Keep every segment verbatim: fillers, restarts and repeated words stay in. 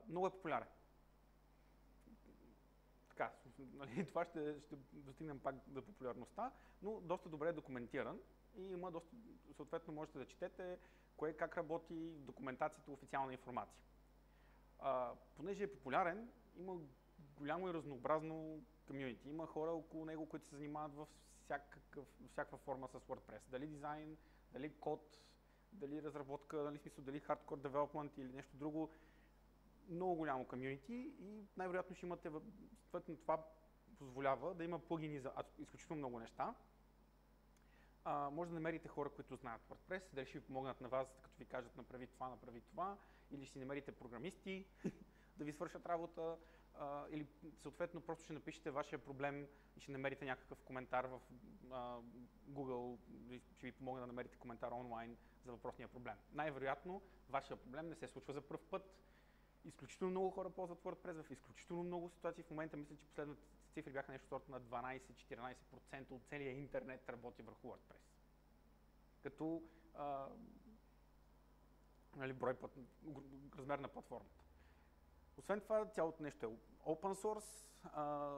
много е популярен. Така, нали, това ще, ще достигнем пак до популярността, но доста добре е документиран и има доста, съответно можете да четете кое как работи, документацията, официална информация. А, понеже е популярен, има голямо и разнообразно комюнити. Има хора около него, които се занимават във всякакъв, всякаква форма с WordPress. Дали дизайн, дали код, дали разработка, дали смисъл, дали hardcore development или нещо друго. Много голямо комюнити и най-вероятно ще имате, съответно това позволява да има плагини за изключително много неща. А, може да намерите хора, които знаят WordPress, дали ще ви помогнат на вас, като ви кажат направи това, направи това, или ще си намерите програмисти да ви свършат работа, а, или съответно просто ще напишете вашия проблем и ще намерите някакъв коментар в а, Google, ще ви помогне да намерите коментар онлайн за въпросния проблем. Най-вероятно вашия проблем не се случва за пръв път. Изключително много хора ползват WordPress в изключително много ситуации. В момента мисля, че последните цифри бяха нещо сорта на дванайсет-четиринайсет процента от целия интернет работи върху WordPress. Като а, нали, брой път, размер на платформата. Освен това, цялото нещо е open source а,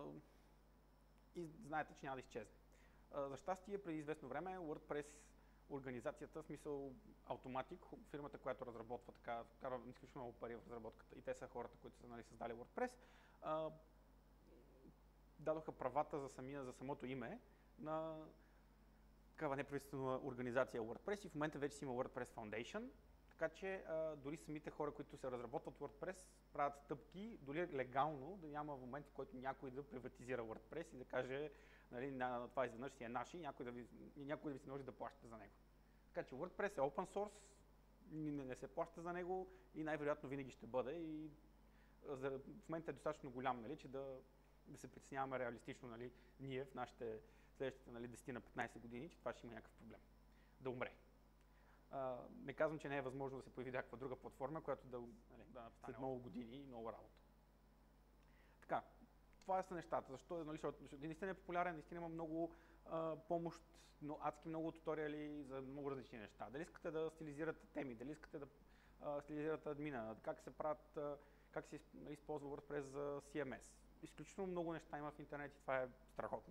и знаете, че няма да изчезне. А, за щастие, преди известно време WordPress организацията, в смисъл Automatic, фирмата, която разработва така, вкарва изключително много пари в разработката и те са хората, които са нали, създали WordPress, а, дадоха правата за, самия, за самото име на такава неправителствена организация WordPress и в момента вече си има WordPress Foundation, така че а, дори самите хора, които се разработват WordPress, правят стъпки, дори легално да няма момент, в който някой да приватизира WordPress и да каже, нали, на това изведнъж си е наш и някой да ви, някой да ви се наложи да плащате за него. Така че WordPress е open source, не, не се плаща за него и най-вероятно винаги ще бъде и за, в момента е достатъчно голям, нали, че да, да се притесняваме реалистично нали, ние в нашите следващите нали, десет на петнайсет години, че това ще има някакъв проблем. Да умре. Uh, не казвам, че не е възможно да се появи някаква друга платформа, която да, нали, да след много години и много работа. Така, това са нещата. Защо? Нали, защото наистина е популярен, наистина има много uh, помощ, но адски много туториали за много различни неща. Дали искате да стилизирате теми, дали искате да uh, стилизирате админа, как се правят, uh, как се нали, използва WordPress за Си Ем Ес. Изключително много неща има в интернет и това е страхотно.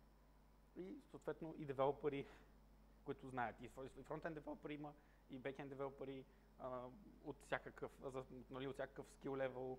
И съответно и девелопери, които знаят. И фронтенд девелопери има, и бекенд девелопери от всякакъв, нали, от всякакъв скил левел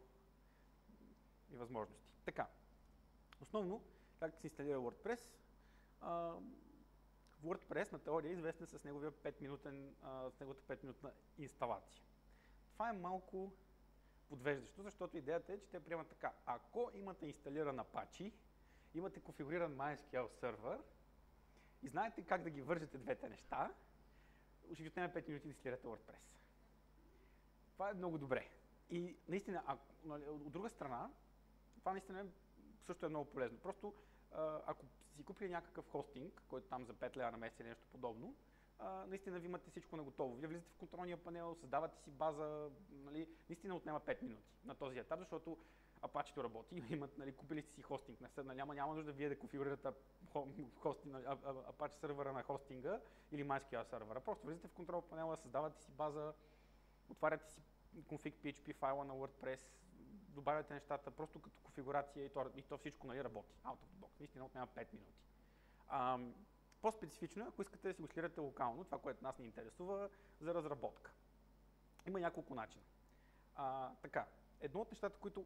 и възможности. Така, основно, как се инсталира WordPress? А, WordPress на теория е известен с, неговия пет-минутен, а, с неговата пет-минутна инсталация. Това е малко подвеждащо, защото идеята е, че те приемат така. Ако имате инсталиран Apache, имате конфигуриран MySQL сервер, и знаете как да ги вържете двете неща, ще ви отнеме пет минути да инсталирате WordPress. Това е много добре. И наистина, а, от друга страна, това наистина също е много полезно. Просто ако си купили някакъв хостинг, който там за пет лева на месец или нещо подобно, наистина ви имате всичко на готово. Вие влизате в контролния панел, създавате си база, нали, наистина отнема пет минути на този етап, защото Apache-то работи, имат, нали, купили сте си хостинг, нали, няма, няма нужда вие да конфигурирате хостинг, Apache сервера на хостинга или MySQL сервера. Просто влизате в контрол панела, създавате си база, отваряте си config пи ейч пи файла на WordPress, добавяте нещата просто като конфигурация и то, и то всичко нали, работи. Out of the box. Наистина отнема пет минути. Ам, по-специфично, ако искате да си го инсталирате локално, това, което нас ни интересува, за разработка. Има няколко начина. А, така, едно от нещата, които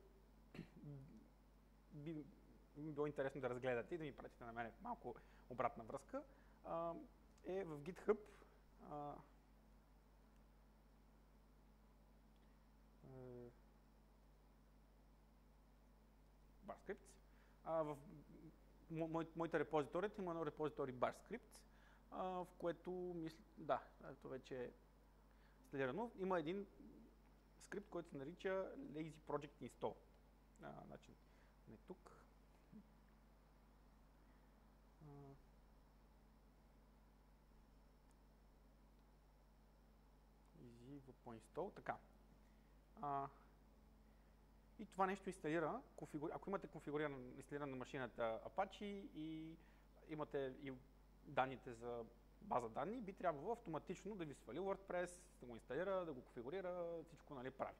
би ми било интересно да разгледате и да ми пратите на мен малко обратна връзка, а, е в GitHub. А, BarScripts. А, в мо, моите репозиторията има едно репозитори BarScripts, а, в което мисля, да, ето вече е инсталирано. Има един скрипт, който се нарича Lazy Project Install. А, значи, не тук. А, Easy по install. Така. А, и това нещо инсталира, конфигури... ако имате конфигурирана инсталирана на машината Apache и имате и данните за база данни, би трябвало автоматично да ви свали WordPress, да го инсталира, да го конфигурира, всичко нали, прави.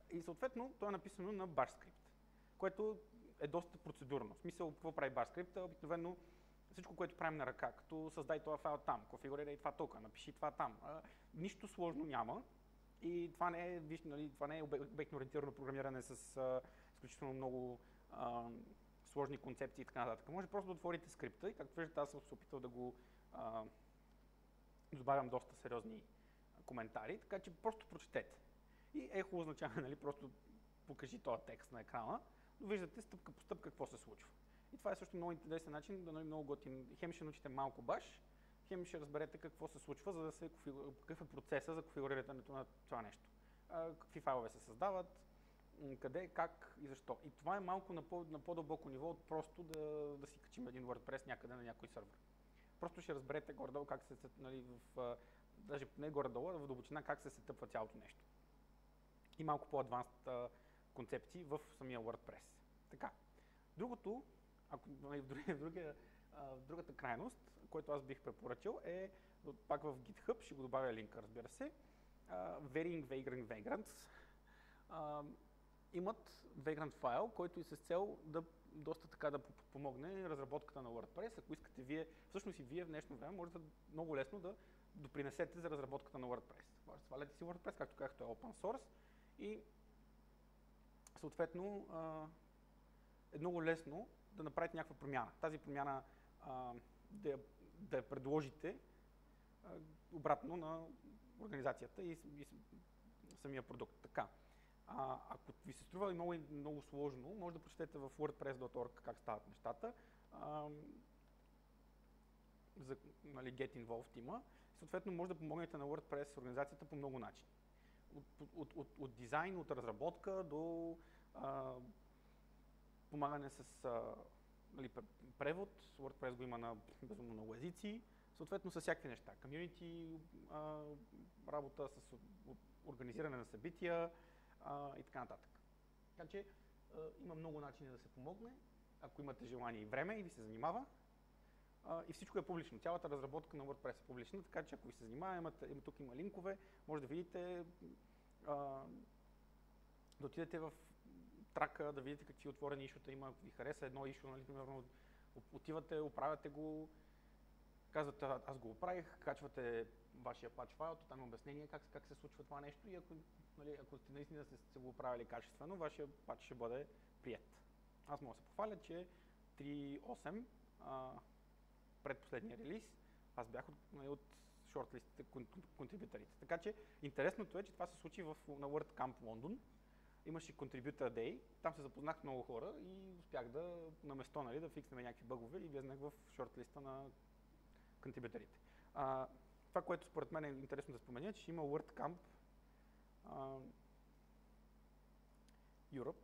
и съответно то е написано на Bash скрипт, което е доста процедурно. В смисъл, какво прави Bash скрипта? Обикновено всичко, което правим на ръка, като създай този файл там, конфигурирай това тук, напиши това там. А, нищо сложно няма и това не е, виж, нали, това не е обектно ориентирано програмиране с а, изключително много а, сложни концепции и така нататък. Може просто да отворите скрипта и както виждате, аз съм се опитал да го а, добавям доста сериозни коментари, така че просто прочетете. И ехо означава, нали, просто покажи този текст на екрана, но виждате стъпка по стъпка какво се случва. И това е също много интересен начин, да, нали, много готин. Хем ще научите малко баш, хем ще разберете какво се случва, за да се какъв е процеса за конфигурирането на това нещо. А, какви файлове се създават, къде, как и защо. И това е малко на, по, на по-дълбоко ниво от просто да, да си качим един WordPress някъде на някой сървър. Просто ще разберете горе-долу как се, нали, в, даже не горе-долу, а в дълбочина как се сетъпва цялото нещо. И малко по-адванст концепции в самия WordPress. Така. Другото, ако нали, в, другия, в, другия, в другата крайност, който аз бих препоръчал е, пак в GitHub, ще го добавя линка, разбира се, uh, Varying Vagrant Vagrants uh, имат Vagrant файл, който е с цел да доста така да помогне разработката на WordPress. Ако искате вие, всъщност и вие в днешно време можете много лесно да допринесете за разработката на WordPress. Сваляте си WordPress, както казах, той е open source и съответно е много лесно да направите някаква промяна. Тази промяна да я, да я предложите обратно на организацията и, и самия продукт. Така. А, ако ви се струва много, много сложно, може да прочетете в wordpress точка org как стават нещата. А, за нали, Get Involved има. Съответно, може да помогнете на WordPress организацията по много начини. От, от, от, от дизайн, от разработка до а, помагане с а, нали, превод. WordPress го има на безумно много езици. Съответно, с всякакви неща. Community, а, работа с организиране на събития а, и така нататък. Така че а, има много начини да се помогне, ако имате желание и време и ви се занимава. Uh, и всичко е публично. Цялата разработка на WordPress е публична, така че ако ви се занимава, имате, има, тук има линкове, може да видите, uh, да отидете в трака, да видите какви отворени ишута има, ако ви хареса едно ишу, нали, примерно, отивате, оправяте го, казвате, аз го оправих, качвате вашия пач файл, там има обяснение как, как се случва това нещо и ако, нали, ако сте наистина сте, сте го оправили качествено, вашия пач ще бъде прият. Аз мога да се похваля, че три точка осем uh, предпоследния релиз, аз бях от, от шортлистите контрибюторите. Така че интересното е, че това се случи в, на WordCamp Лондон. Имаше Contributor Day, там се запознах с много хора и успях да на место, нали, да фикснем някакви бъгове и влезнах в шортлиста на контрибюторите. А, това, което според мен е интересно да спомена, е, че има WordCamp а, Europe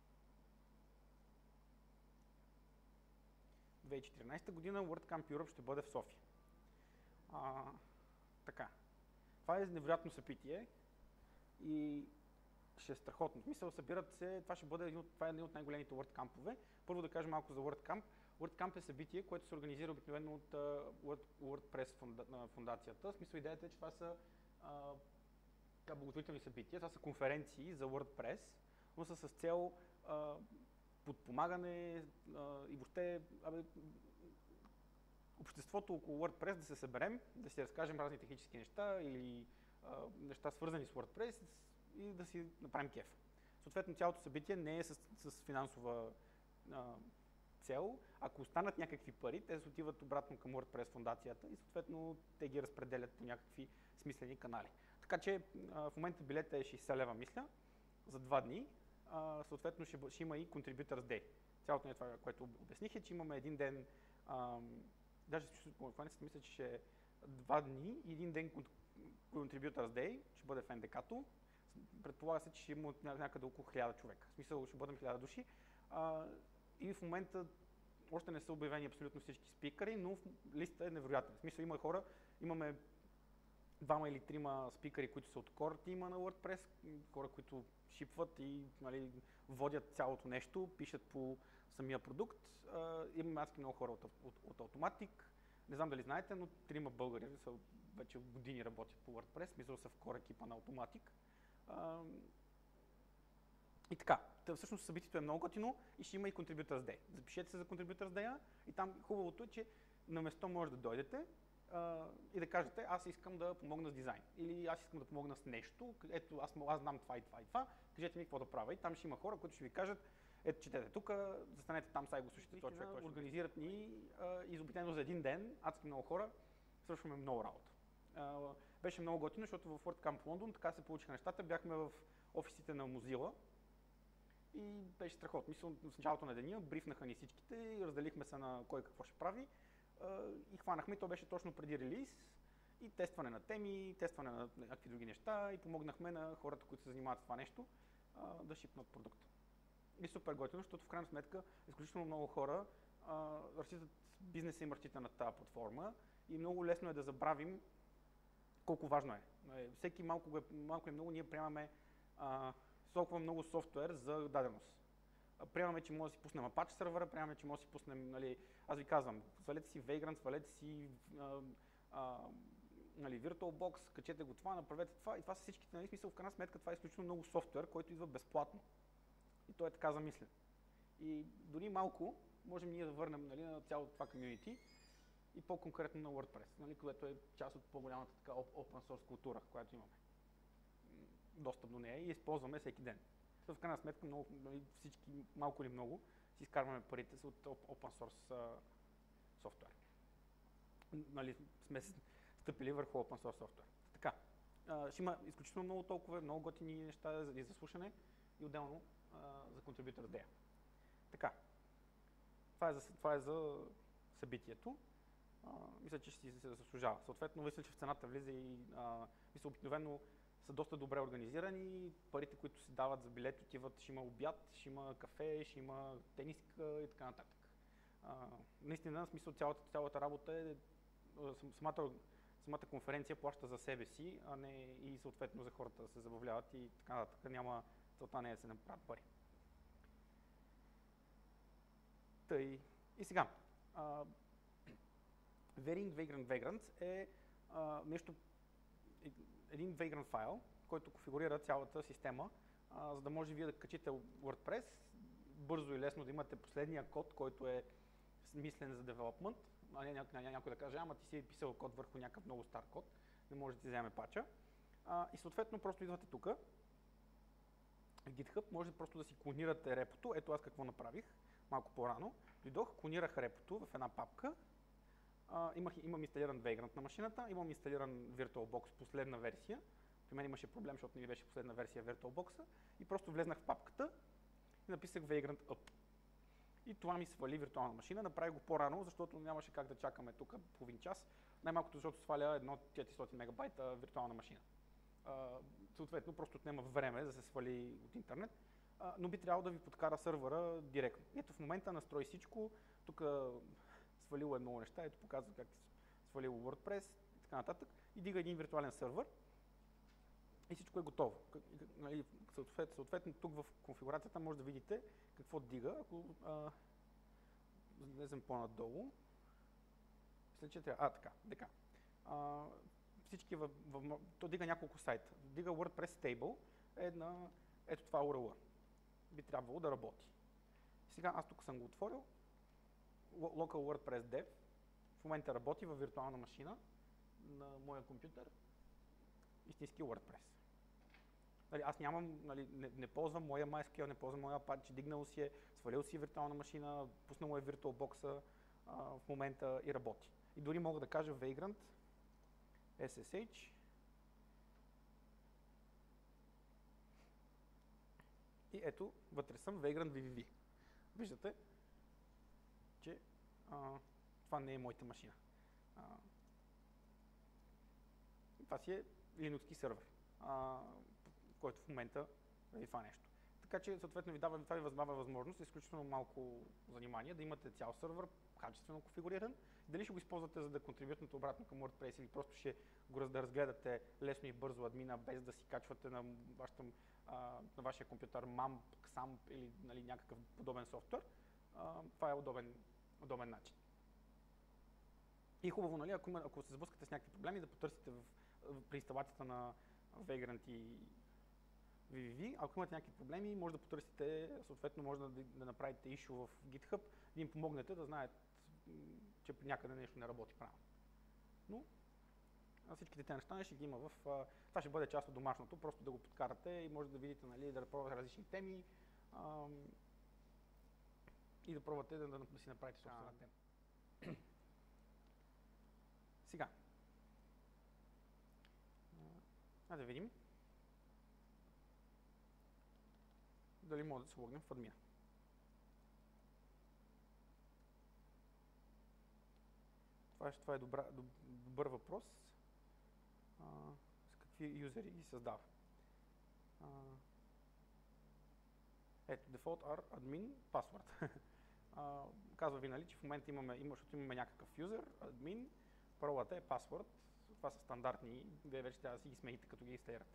две хиляди и четиринадесета година WordCamp Europe ще бъде в София. А, така. Това е невероятно събитие и ще е страхотно. В смисъл, събират се, това ще бъде един от, това е един от най-големите WordCamp-ове. Първо да кажем малко за WordCamp. WordCamp е събитие, което се организира обикновено от uh, WordPress фунда, на фундацията. В смисъл, идеята е, че това са uh, благотворителни събития, това са конференции за WordPress, но са с цел uh, подпомагане а, и въобще абе, обществото около WordPress да се съберем, да си разкажем разни технически неща или а, неща свързани с WordPress и да си направим кеф. Съответно, цялото събитие не е с, с финансова а, цел. Ако останат някакви пари, те се отиват обратно към WordPress фундацията и съответно те ги разпределят по някакви смислени канали. Така че а, в момента билета е шейсет лева, мисля, за два дни. Uh, съответно ще, ще има и Contributors Day. Цялото не е това, което обясних е, че имаме един ден, uh, даже в мисля, че ще е два дни и един ден Contributors Day, ще бъде в Ен Де Ка-то. Предполага се, че ще има някъде около хиляда човека. В смисъл ще бъдем хиляда души. Uh, и в момента още не са обявени абсолютно всички спикъри, но листа е невероятна. В смисъл има хора, имаме двама или трима спикъри, които са от core тима на WordPress, хора, които шипват и нали, водят цялото нещо, пишат по самия продукт. Uh, имаме адски много хора от, от, от Automatic. Не знам дали знаете, но трима българи са вече години работят по WordPress, мисля са в core екипа на Automatic. Uh, И така, тъй, всъщност събитието е много готино и ще има и Contributors Day. Запишете се за Contributors Day и там хубавото е, че на место може да дойдете а, и да кажете, аз искам да помогна с дизайн или аз искам да помогна с нещо, ето аз, аз знам това и това и това, кажете ми какво да правя. И там ще има хора, които ще ви кажат, ето четете тук, застанете там, сега го слушате този човек, организират ни а, изобретено за един ден, адски много хора, свършваме много работа. А, беше много готино, защото в WordCamp Лондон така се получиха нещата, бяхме в офисите на Mozilla и беше страхотно. Мисля, в началото на деня брифнаха ни всичките, разделихме се на кой какво ще прави а, и хванахме, то беше точно преди релиз и тестване на теми, тестване на някакви други неща и помогнахме на хората, които се занимават с това нещо, а, да шипнат продукта. И супер готино, защото в крайна сметка изключително много хора а, разчитат бизнеса им разчита на тази платформа и много лесно е да забравим колко важно е. Всеки малко, малко и много ние приемаме а, толкова много софтуер за даденост. Приемаме, че може да си пуснем Apache сервера, приемаме, че може да си пуснем, нали, аз ви казвам, свалете си Vagrant, свалете си а, а, нали, VirtualBox, качете го това, направете това и това са всичките, нали, смисъл, в крайна сметка това е изключително много софтуер, който идва безплатно. И той е така замислен. И дори малко можем ние да върнем, нали, на цялото това комюнити и по-конкретно на WordPress, нали, което е част от по-голямата така open source култура, която имаме. Достъп до нея и използваме всеки ден. В крайна сметка много, нали, всички, малко или много, си изкарваме парите си от open source uh, софтуер. Нали, сме стъпили върху open source софтуер. Така, uh, ще има изключително много толкова, много готини неща за, за слушане и отделно uh, за Contributor Day. Така, това е за, това е за събитието. Uh, мисля, че ще си се заслужава. Съответно, мисля, че в цената влиза и uh, мисля, обикновено са доста добре организирани, парите, които се дават за билет, отиват, ще има обяд, ще има кафе, ще има тениска и така нататък. А, наистина, в смисъл, цялата, цялата работа е, самата, самата конференция плаща за себе си, а не и съответно за хората да се забавляват и така нататък. Няма, целта не е да се направят пари. Тъй. И сега, uh, Varying Vagrant Vagrants е uh, нещо, един Vagrant файл, който конфигурира цялата система, а, за да може вие да качите WordPress, бързо и лесно да имате последния код, който е смислен за development, а не някой, някой да каже, ама ти си писал код върху някакъв много стар код, не може да ти вземе пача. А, и съответно просто идвате тук, в GitHub, може просто да си клонирате репото. Ето аз какво направих малко по-рано. Дойдох, клонирах репото в една папка. Uh, имах, имам инсталиран Vagrant на машината, имам инсталиран VirtualBox последна версия. При мен имаше проблем, защото не ми беше последна версия VirtualBox-а. И просто влезнах в папката и написах Vagrant Up. И това ми свали виртуална машина. Направих го по-рано, защото нямаше как да чакаме тук половин час. Най-малкото, защото сваля едно четиристотин мегабайта виртуална машина. Uh, съответно, просто отнема време да се свали от интернет. Uh, но би трябвало да ви подкара сървъра директно. Ето в момента настрой всичко. Тук свалило е много неща, ето показва как свалило WordPress и така нататък. И дига един виртуален сървър и всичко е готово. Съответно, съответно тук в конфигурацията може да видите какво дига. Ако а, влезем по-надолу, мисля, че трябва. А, така, така. А, всички в, в, то дига няколко сайта. Дига WordPress Stable е на ето това ю ар ел. Би трябвало да работи. Сега аз тук съм го отворил. Local WordPress Dev в момента работи във виртуална машина на моя компютър, истински WordPress. Нали, аз нямам, нали, не, не ползвам моя MySQL, не ползвам моя Apache, дигнал си е, свалил си виртуална машина, пуснал е VirtualBox-а а, в момента и работи. И дори мога да кажа Vagrant, ес ес ейч и ето, вътре съм Vagrant ви ви ви. Виждате, че а, това не е моята машина. А, това си е Linux сервер, а, който в момента прави това нещо. Така че съответно ви дава, това ви дава възможност, изключително малко занимание, да имате цял сървър, качествено конфигуриран. Дали ще го използвате, за да контрибютнете обратно към WordPress или просто ще го да разгледате лесно и бързо админа, без да си качвате на, вашата, а, на вашия компютър мамп, ксамп или, нали, някакъв подобен софтуер, а, това е удобен, удобен начин. И хубаво, нали, ако, има, ако се сблъскате с някакви проблеми, да потърсите в, в, при инсталацията на Vagrant и ви ви ви. Ако имате някакви проблеми, може да потърсите, съответно може да, да направите issue в GitHub, да им помогнете да знаят, че при някъде нещо не работи правилно. Но всичките тези неща ще ги има в... Това ще бъде част от домашното, просто да го подкарате и може да видите, нали, да пробвате различни теми ам, и да пробвате да, да, да си направите собствена тема. Сега. А да видим дали може да се логнем в админа. Това, това е добра, добър въпрос. А, с какви юзери ги създава. А, ето, default are admin password. а, казва ви, нали, че в момента имаме, има, защото имаме някакъв юзер, admin, паролата е password. Това са стандартни, вие вече трябва да си ги смените, като ги инсталирате.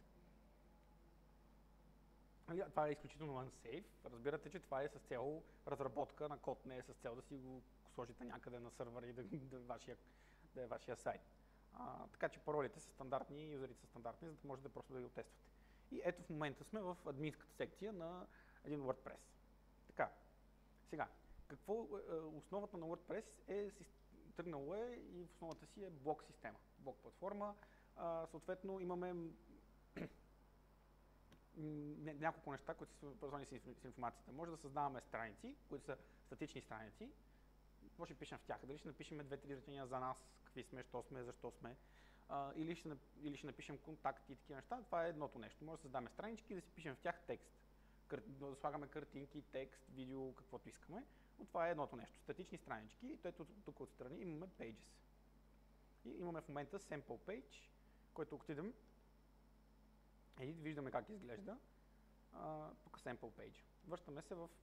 Това е изключително unsafe. Разбирате, че това е с цел разработка на код, не е с цел да си го сложите някъде на сървър и да, да, вашия, да е вашия сайт. А, така че паролите са стандартни, юзерите са стандартни, за да можете просто да ги тествате. И ето в момента сме в админската секция на един WordPress. Така, сега, какво е, основата на WordPress е, тръгнало е и в основата си е блок система, блок платформа. А, съответно имаме няколко неща, които са свързани с информацията. Може да създаваме страници, които са статични страници. Какво ще пишем в тях? Дали ще напишем две-три изречения за нас, какви сме, що сме, защо сме, а, или, ще, или ще напишем контакти и такива неща. Това е едното нещо. Може да създаваме странички и да си пишем в тях текст. Кар... Да слагаме картинки, текст, видео, каквото искаме. Но това е едното нещо. Статични странички. И ето тук отстрани имаме pages. И имаме в момента sample page, който отидем и виждаме как изглежда. Uh, тук sample page. Връщаме се в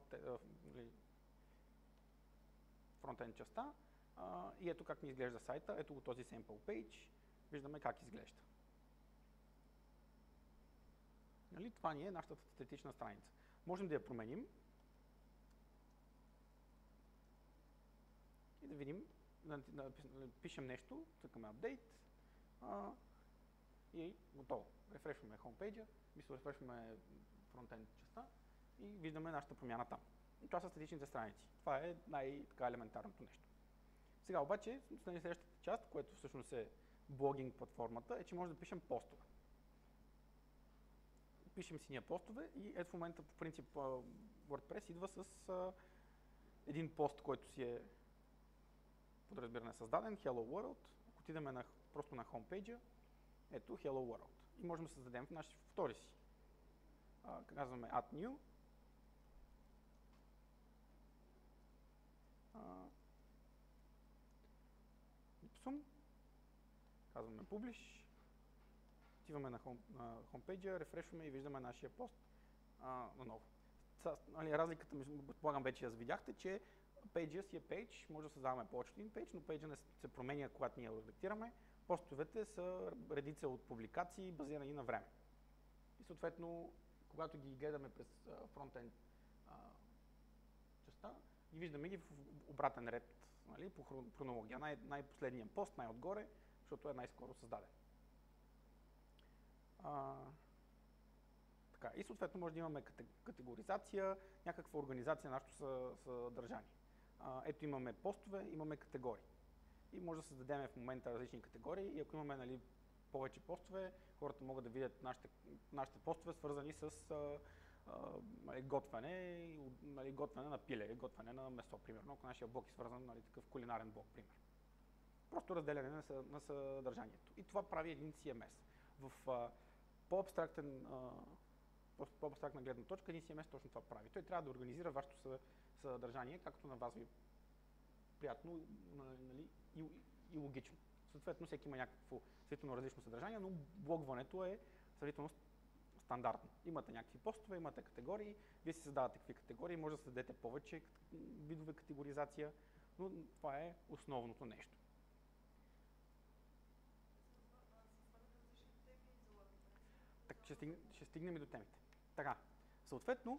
фронтенд частта uh, и ето как ни изглежда сайта. Ето го този sample page. Виждаме как изглежда. Нали? Това ни е нашата статична страница. Можем да я променим и да видим, да, да, да пишем нещо, цъкаме update uh, и готово. Рефрешваме homepage, мисля, рефрешваме фронтенд частта и виждаме нашата промяна там. И това са статичните страници. Това е най-елементарното нещо. Сега обаче, следващата част, което всъщност е блогинг платформата, е, че може да пишем постове. Пишем си ние постове и ето в момента по принцип WordPress идва с а, един пост, който си е подразбиране създаден, Hello World. Ако отидем на, просто на homepage, ето Hello World. И можем да създадем в нашия втори си. А, казваме Add New. А, казваме Publish. Отиваме на, хом, на homepage, рефрешваме и виждаме нашия пост а, наново. Нали, разликата, предполагам вече я видяхте, че пейджа си е пейдж, може да създаваме повече един пейдж, но пейджа не се променя, когато ние го редактираме. Постовете са редица от публикации, базирани на време. И съответно, когато ги гледаме през фронтенд частта, ги виждаме ги в обратен ред, нали, по хронология. Най- най-последният пост, най-отгоре, защото е най-скоро създаден. А, така, и съответно може да имаме категоризация, някаква организация на нашето съдържание. А, ето имаме постове, имаме категории. И може да създадем в момента различни категории и ако имаме, нали, повече постове, хората могат да видят нашите, нашите постове, свързани с а, а, готвене, нали, готвене на пиле, готвене на месо, примерно, ако нашия блог е свързан, нали, такъв кулинарен блог, пример. Просто разделяне на, на съдържанието. И това прави един си ем ес. В а, по-абстрактен, а, по-абстрактна гледна точка, един си ем ес точно това прави. Той трябва да организира вашето съдържание, както на вас ви приятно, нали, и, и логично. Съответно, всеки има някакво сравнително различно съдържание, но блогването е сравнително стандартно. Имате някакви постове, имате категории, вие си създавате какви категории, може да създадете повече видове категоризация, но това е основното нещо. Так, ще, стигнем, ще стигнем и до темите. Така, съответно,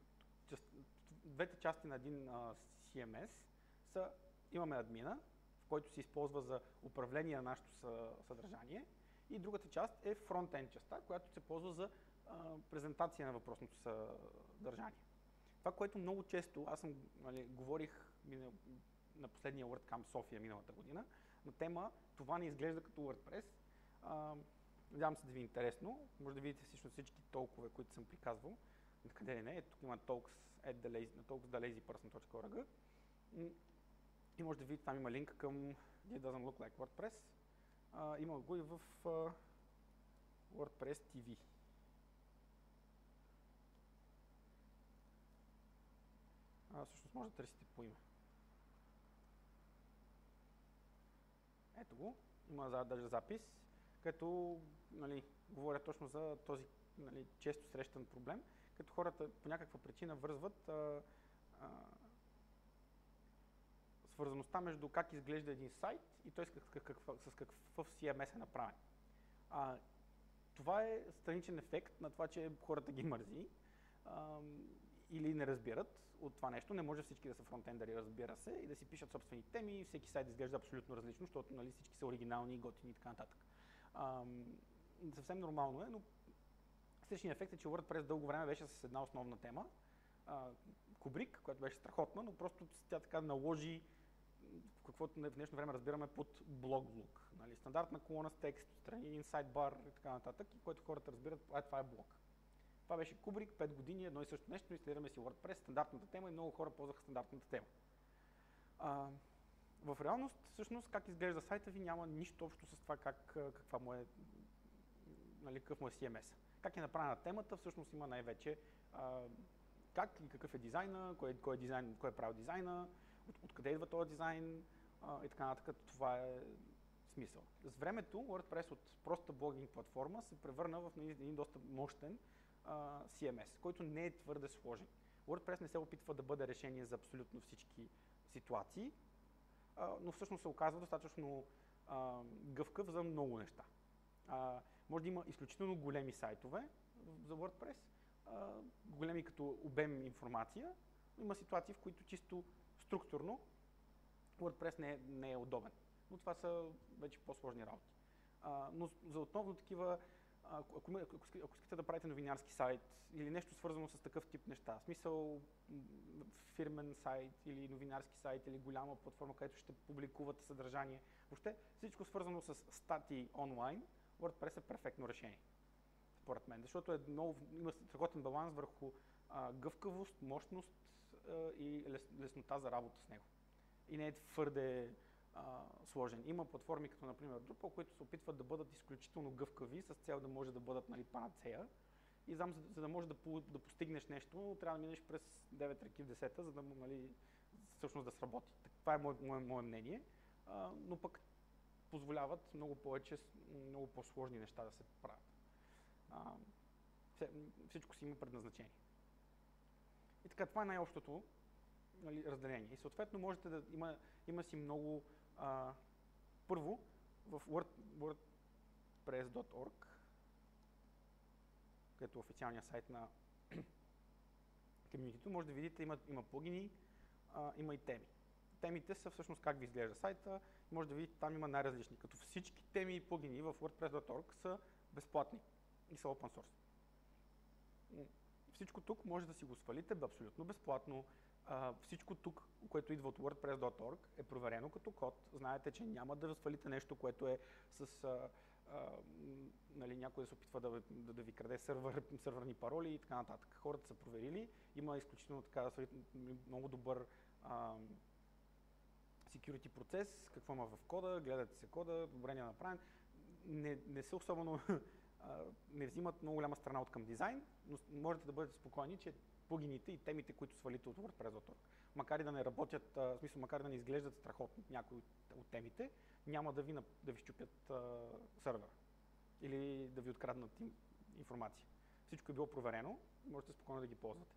двете части на един а, си ем ес са, имаме админа, в който се използва за управление на нашето съдържание, и другата част е фронтенд частта, която се ползва за а, презентация на въпросното съдържание. Това, което много често, аз съм, нали, говорих на последния WordCamp София миналата година, на тема това не изглежда като WordPress. А, надявам се да ви е интересно. Може да видите всъщност всички толкове, които съм приказвал. Къде ли не? Ето тук има talks at the lazy, на talks the lazy person dot org. И може да видите, там има линк към It doesn't look like WordPress. А, има го и в uh, WordPress ти ви. А, всъщност може да търсите по име. Ето го. Има даже запис, като, нали, говоря точно за този, нали, често срещан проблем, като хората по някаква причина вързват а, а, свързаността между как изглежда един сайт и той с, как, какъв, с какъв си ем ес е направен. А, това е страничен ефект на това, че хората ги мързи а, или не разбират от това нещо. Не може всички да са фронтендъри, разбира се, и да си пишат собствени теми. Всеки сайт изглежда абсолютно различно, защото, нали, всички са оригинални, готини и така нататък. А, съвсем нормално е, но страничният ефект е, че WordPress дълго време беше с една основна тема, Kubrick, която беше страхотна, но просто тя така наложи каквото в днешно време разбираме под блог лук. Нали, стандартна колона с текст, страни, един сайдбар и така нататък, и който хората разбират, а това е блог. Това беше Kubrick, пет години, едно и също нещо, инсталираме си WordPress, стандартната тема, и много хора ползваха стандартната тема. А, в реалност, всъщност, как изглежда сайта ви, няма нищо общо с това как, каква му е, нали, какъв му е си ем ес. Как е направена темата, всъщност има най-вече а, как и какъв е дизайна, кой, кой, е, дизайн, кой е правил дизайна, от, откъде идва този дизайн а, и така нататък. Това е смисъл. С времето WordPress от проста блогинг платформа се превърна в един доста мощен а, си ем ес, който не е твърде сложен. WordPress не се опитва да бъде решение за абсолютно всички ситуации, а, но всъщност се оказва достатъчно а, гъвкав за много неща. А, може да има изключително големи сайтове за WordPress, а, големи като обем информация, но има ситуации, в които чисто структурно WordPress не е, не е удобен. Но това са вече по-сложни работи. А, но за отново такива, ако, ако, ако искате да правите новинарски сайт или нещо свързано с такъв тип неща, в смисъл фирмен сайт или новинарски сайт или голяма платформа, където ще публикувате съдържание, въобще всичко свързано с статии онлайн, WordPress е перфектно решение, според мен, защото е много, има страхотен баланс върху а, гъвкавост, мощност а, и лес, леснота за работа с него. И не е твърде а, сложен. Има платформи като, например, Drupal, които се опитват да бъдат изключително гъвкави с цел да може да бъдат, нали, панацея. И знам, за, за да можеш да, да постигнеш нещо, трябва да минеш през девет реки в десета, за да, нали, всъщност да сработи. Това е мое, мое, мое мнение, а, но пък позволяват много повече, много по-сложни неща да се правят. А, всичко си има предназначение. И така, това е най-общото, нали, разделение. И съответно можете да има, има си много. А, първо, в Word, WordPress точка орг, където е официалният сайт на комьюнитито, може да видите, има, има плагини, а, има и теми. Темите са всъщност как ви изглежда сайта, може да видите, там има най-различни. Като всички теми и плагини в WordPress точка орг са безплатни и са open source. Всичко тук може да си го свалите абсолютно безплатно. Uh, всичко тук, което идва от WordPress точка орг, е проверено като код. Знаете, че няма да свалите нещо, което е с uh, uh, нали, някой да се опитва да, да, да ви краде сървър, сървърни пароли и така нататък. Хората са проверили, има изключително така много добър uh, security процес, какво има в кода, гледате се кода, добре е направен. Не, не са особено, uh, не взимат много голяма страна от към дизайн, но можете да бъдете спокойни, че плагините и темите, които свалите от WordPress точка орг, макар и да не работят, в смисъл, макар и да не изглеждат страхотно някои от темите, няма да ви, да ви щупят а, сървъра или да ви откраднат информация. Всичко е било проверено, можете спокойно да ги ползвате.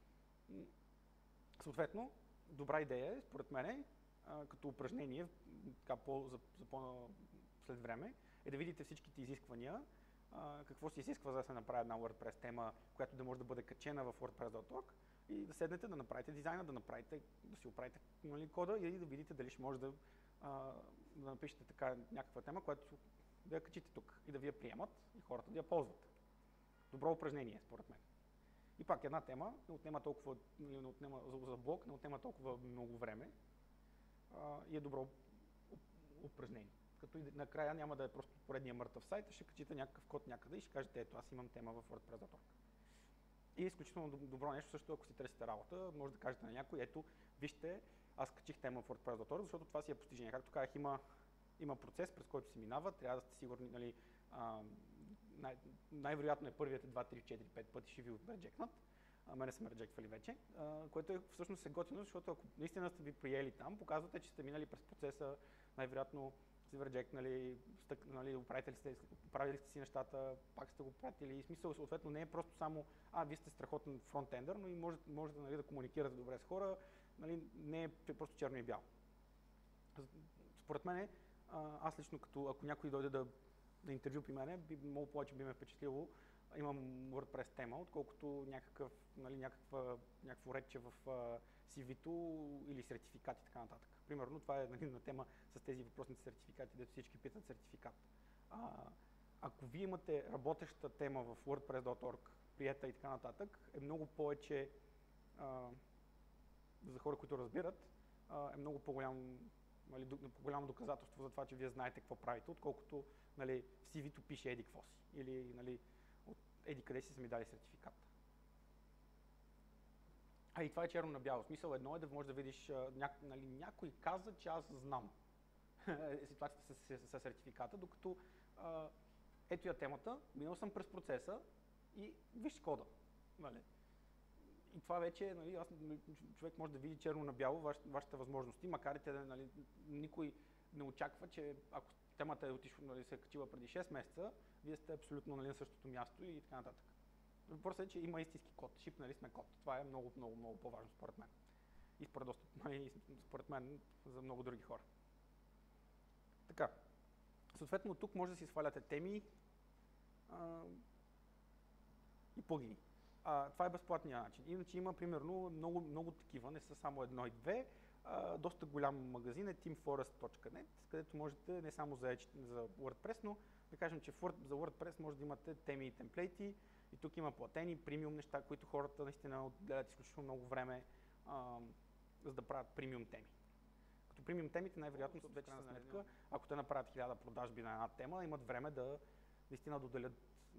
Съответно, добра идея е, според мен, като упражнение, така по, за, за по след време, е да видите всичките изисквания, Uh, какво се изисква, за да се направи една WordPress тема, която да може да бъде качена в WordPress точка орг, и да седнете да направите дизайна, да, направите, да си оправите, нали, кода и да видите дали ще може да, uh, да напишете така някаква тема, която да я качите тук и да ви я приемат и хората да я ползват. добро упражнение, според мен. И пак една тема не отнема толкова, не отнема, за блок не отнема толкова много време а, и е добро упражнение. Като и накрая няма да е просто поредния мъртъв сайт, а ще качите някакъв код някъде и ще кажете, ето аз имам тема в WordPress точка org. И е изключително добро нещо, също ако си търсите работа, може да кажете на някой, ето, вижте, аз качих тема в WordPress точка org, защото това си е постижение. Както казах, има, има процес, през който се минава, трябва да сте сигурни, нали, а, най- най-вероятно е първите два, три, четири, пет пъти ще ви реджекнат. А, мене са ме реджектвали вече, а, което е всъщност е готино, защото ако наистина сте ви приели там, показвате, че сте минали през процеса, най-вероятно сте ви реджектнали, нали, оправили сте, оправили сте си нещата, пак сте го пратили. И смисъл, съответно, не е просто само, а, вие сте страхотен фронтендър, но и можете, можете нали, да комуникирате добре с хора, нали, не е просто черно и бяло. Според мен, аз лично, като ако някой дойде да, да интервю при мене, би, много повече би ме впечатлило, имам WordPress тема, отколкото някакъв, нали, някаква, някакво редче в uh, си ви-то или сертификат и така нататък. Примерно, това е, нали, на тема с тези въпросните сертификати, дето всички питат сертификат. А, ако вие имате работеща тема в WordPress точка org, приета и така нататък, е много повече, а, за хора, които разбират, а, е много по-голям, нали, по-голямо доказателство за това, че вие знаете какво правите, отколкото, нали, в си ви-то пише еди какво си. Или, нали, от еди къде си са ми дали сертификат. А и това е черно на бяло. Смисъл едно е да можеш да видиш, ня, нали, някой каза, че аз знам ситуацията с, с, с сертификата, докато а, ето я темата, минал съм през процеса и виж кода. Нали. И това вече, нали, аз, човек може да види черно на бяло ваш, вашите възможности, макар и те, нали, никой не очаква, че ако темата е отишла, нали, се е качила преди шест месеца, вие сте абсолютно, нали, на същото място и така нататък. Въпросът е, че има истински код, шипнали сме код. Това е много, много, много по-важно според мен. И според, доста, и според мен за много други хора. Така, съответно тук може да си сваляте теми а, и плагини. А, това е безплатният начин. Иначе има примерно много, много такива, не са само едно и две. А, доста голям магазин е тим форест точка нет, където можете не само за, за WordPress, но да кажем, че за WordPress може да имате теми и темплейти. И тук има платени, премиум неща, които хората наистина отделят изключително много време, а, за да правят премиум теми. Като премиум темите най-вероятно са вече на сметка, ако те направят хиляда продажби на една тема, имат време да наистина доделят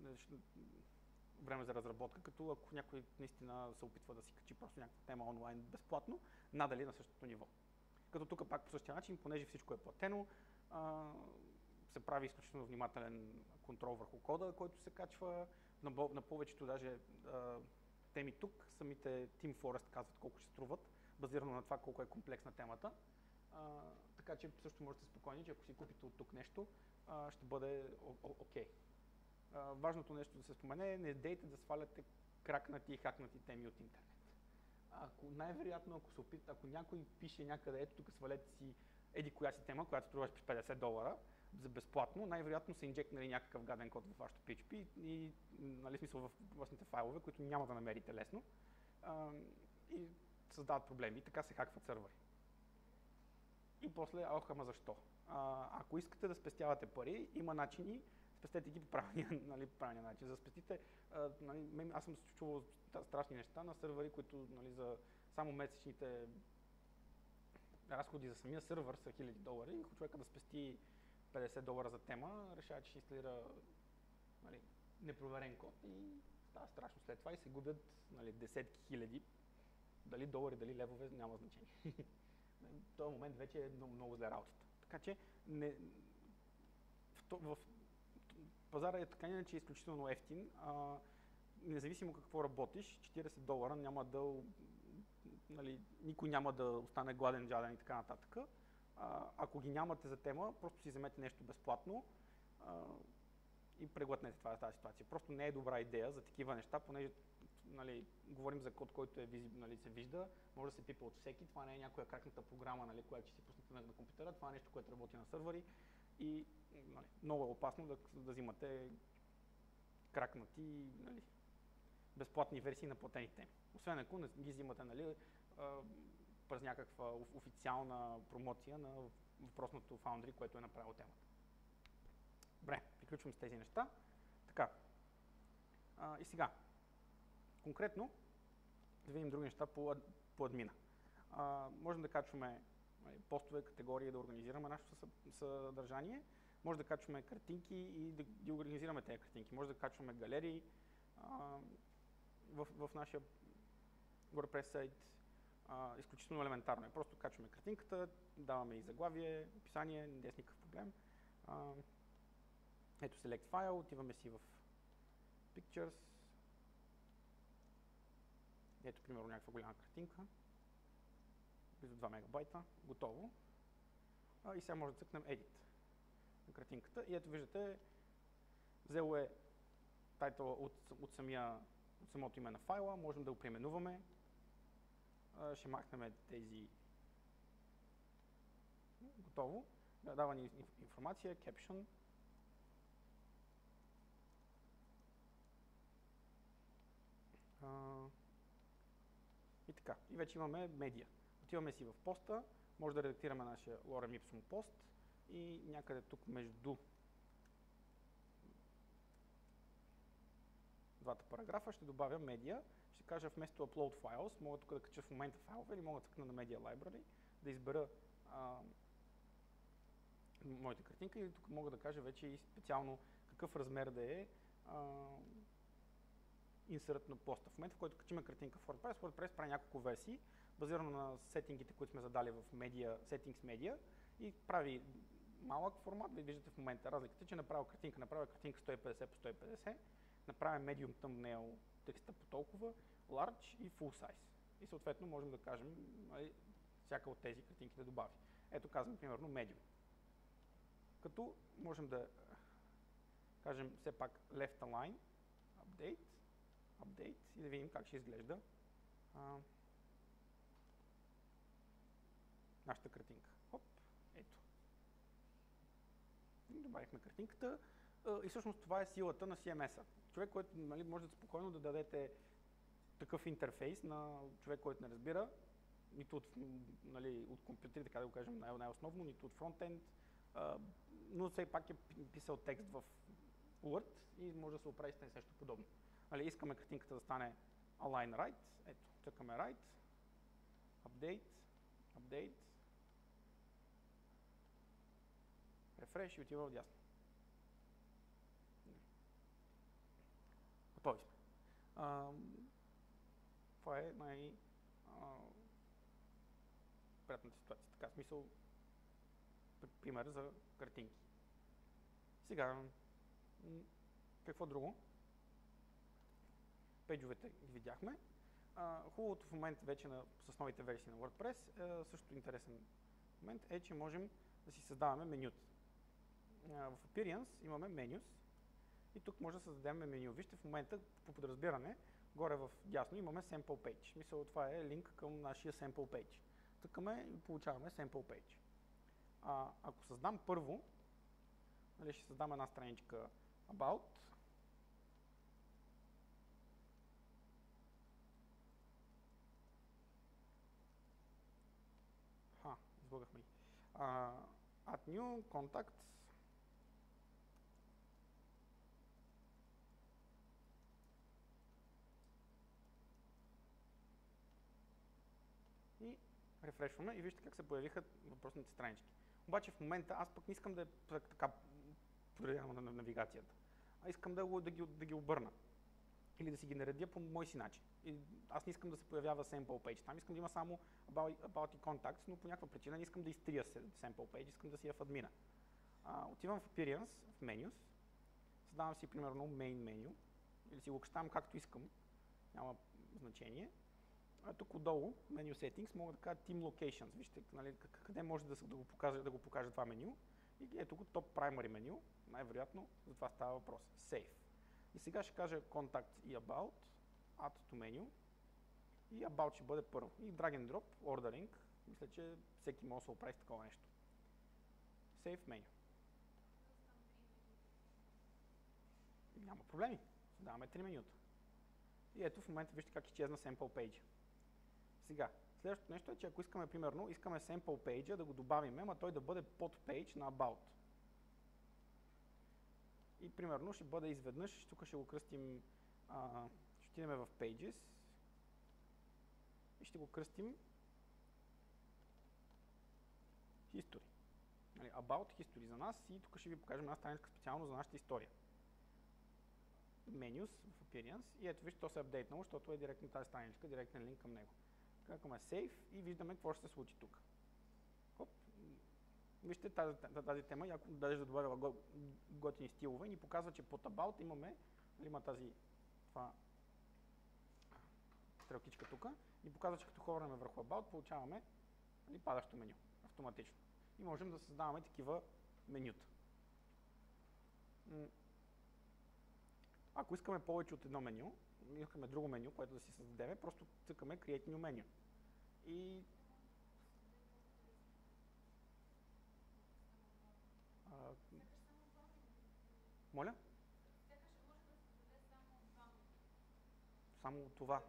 време за разработка, като ако някой наистина се опитва да си качи просто някаква тема онлайн безплатно, надали на същото ниво. Като тук пак по същия начин, понеже всичко е платено, а, се прави изключително внимателен контрол върху кода, който се качва. На, на повечето даже а, теми тук, самите Team Forest казват колко ще струват, базирано на това колко е комплексна темата. А, така че също можете спокойни, че ако си купите от тук нещо, а, ще бъде окей. Okay. Важното нещо да се спомене е, не дейте да сваляте кракнати и хакнати теми от интернет. Ако най-вероятно, ако се опит, ако някой пише някъде, ето тук свалете си еди коя си тема, която струва петдесет долара, за безплатно, най-вероятно са инжектнали някакъв гаден код в вашето пи ейч пи и, нали, смисъл в вашите файлове, които няма да намерите лесно, а, и създават проблеми. И така се хакват сървъри. И после, ох, ама защо? А, ако искате да спестявате пари, има начини, спестете ги по правилния, нали, правилния начин. За да спестите, а, нали, аз съм чувал страшни неща на сървъри, които, нали, за само месечните разходи за самия сървър са хиляди долари и човека да спести петдесет долара за тема, решава, че ще инсталира, нали, непроверен код и става страшно след това и се губят, нали, десетки хиляди, дали долари, дали левове, няма значение. В този момент вече е много, много зле работата. Така че не, в, в, в пазара е така иначе е изключително ефтин. А, независимо какво работиш, четиридесет долара няма да, нали, никой няма да остане гладен, жаден и така нататък. А, ако ги нямате за тема, просто си вземете нещо безплатно а, и преглътнете това, тази ситуация. Просто не е добра идея за такива неща, понеже, нали, говорим за код, който е визиб, нали, се вижда, може да се пипа от всеки, това не е някоя кракната програма, нали, която ще си пуснете на, на компютъра, това е нещо, което работи на сървъри и, нали, много е опасно да, да взимате кракнати, нали, безплатни версии на платени теми. Освен ако не ги взимате, нали, през някаква официална промоция на въпросното Foundry, което е направило темата. Добре, приключвам с тези неща. Така, А, и сега, конкретно, да видим други неща по, по админа. А, можем да качваме постове, категории, да организираме нашето съдържание. Може да качваме картинки и да ги организираме тези картинки. Може да качваме галерии а, в, в нашия WordPress сайт. А, изключително елементарно е. Просто качваме картинката, даваме и заглавие, описание, не е никакъв проблем. А, ето Select File, отиваме си в Pictures. Ето, примерно, някаква голяма картинка. Близо два мегабайта. Готово. А, и сега може да цъкнем Edit на картинката. И ето виждате, взело е тайтъла от, от, самия, от самото име на файла. Можем да го преименуваме. А, ще махнем тези. Готово. Дава ни информация, caption. А, и така. И вече имаме медиа. Отиваме си в поста, може да редактираме нашия Lorem Ipsum пост и някъде тук между двата параграфа ще добавя медиа. Ще кажа вместо Upload Files, мога тук да кача в момента файлове или мога да цъкна на Media Library, да избера а, моята картинка и тук мога да кажа вече и специално какъв размер да е а, инсърт на поста. В момента, в който качим картинка в WordPress, WordPress прави няколко версии, базирано на сетингите, които сме задали в Media, Settings Media и прави малък формат. Вие виждате в момента разликата, че направя картинка, направя картинка сто и петдесет по сто и петдесет, направя Medium Thumbnail текста по толкова, Large и Full Size. И съответно можем да кажем всяка от тези картинки да добави. Ето казвам примерно Medium. Като можем да кажем все пак Left Align, Update, Update и да видим как ще изглежда а, нашата картинка. Хоп, ето. Добавихме картинката а, и всъщност това е силата на си ем ес-а. Човек, който нали, може да спокойно да дадете такъв интерфейс на човек, който не разбира, нито от, нали, от компютри, така да го кажем най- най-основно, нито от фронтенд, а, но все пак е писал текст в Word и може да се оправи с нещо подобно. Али, искаме картинката да стане Align Right, ето, цъкаме Right, Update, Update, Refresh и отива в дясно. Готови сме. А, това е най- а, приятната ситуация. Така, смисъл, пример за картинки. Сега, какво друго? Пейджовете ги видяхме. А, хубавото в момента вече на, с новите версии на WordPress, е, също интересен момент е, че можем да си създаваме менюта. А, в Appearance имаме Menus и тук може да създадем меню. Вижте в момента по подразбиране, горе в дясно имаме Sample Page. Мисля, това е линк към нашия Sample Page. Тъкаме и получаваме Sample Page. А, ако създам първо, нали, ще създам една страничка About. Ха, избъгахме. Uh, add new contacts. И рефрешваме и вижте как се появиха въпросните странички. Обаче в момента аз пък не искам да е така проверявам на навигацията, а искам да, да, ги, да ги обърна или да си ги наредя по мой си начин. И аз не искам да се появява sample page. Там искам да има само about, about и contacts, но по някаква причина не искам да изтрия sample page, искам да си я в админа. А, отивам в Appearance, в Menus, създавам си примерно Main Menu, или си го кащавам както искам, няма значение. А тук отдолу, Menu Settings, мога да кажа Team Locations. Вижте нали, къде може да, да, го покажа, да го покажа това меню. И ето го Top Primary меню, най-вероятно за това става въпрос. Save. И сега ще кажа Contacts и About, Add to Menu и About ще бъде първо. И Drag and Drop, Ordering, мисля, че всеки може да се оправи с такова нещо. Save Menu. Няма проблеми, даваме три менюта. И ето в момента вижте как изчезна Sample Page. Сега, следващото нещо е, че ако искаме, примерно, искаме Sample Page да го добавим, ама той да бъде под Page на About. И примерно ще бъде изведнъж, тук ще го кръстим А, ще отидем в Pages и ще го кръстим History. Нали, About History за нас и тук ще ви покажем една страничка специално за нашата история. Menus в Appearance и ето вижте, то се е апдейтнало, защото е директно тази страничка, директен линк към него. Кликаме Save и виждаме какво ще се случи тук. Хоп. Вижте тази, тази тема, яко даже да добавила готини стилове и ни показва, че под About имаме, има тази това стрелкичка тук и показва, че като хвърляме върху About, получаваме нали, падащо меню автоматично. И можем да създаваме такива менюта. Ако искаме повече от едно меню, искаме друго меню, което да си създадем, просто цъкаме Create New Menu. И а, моля? Само това.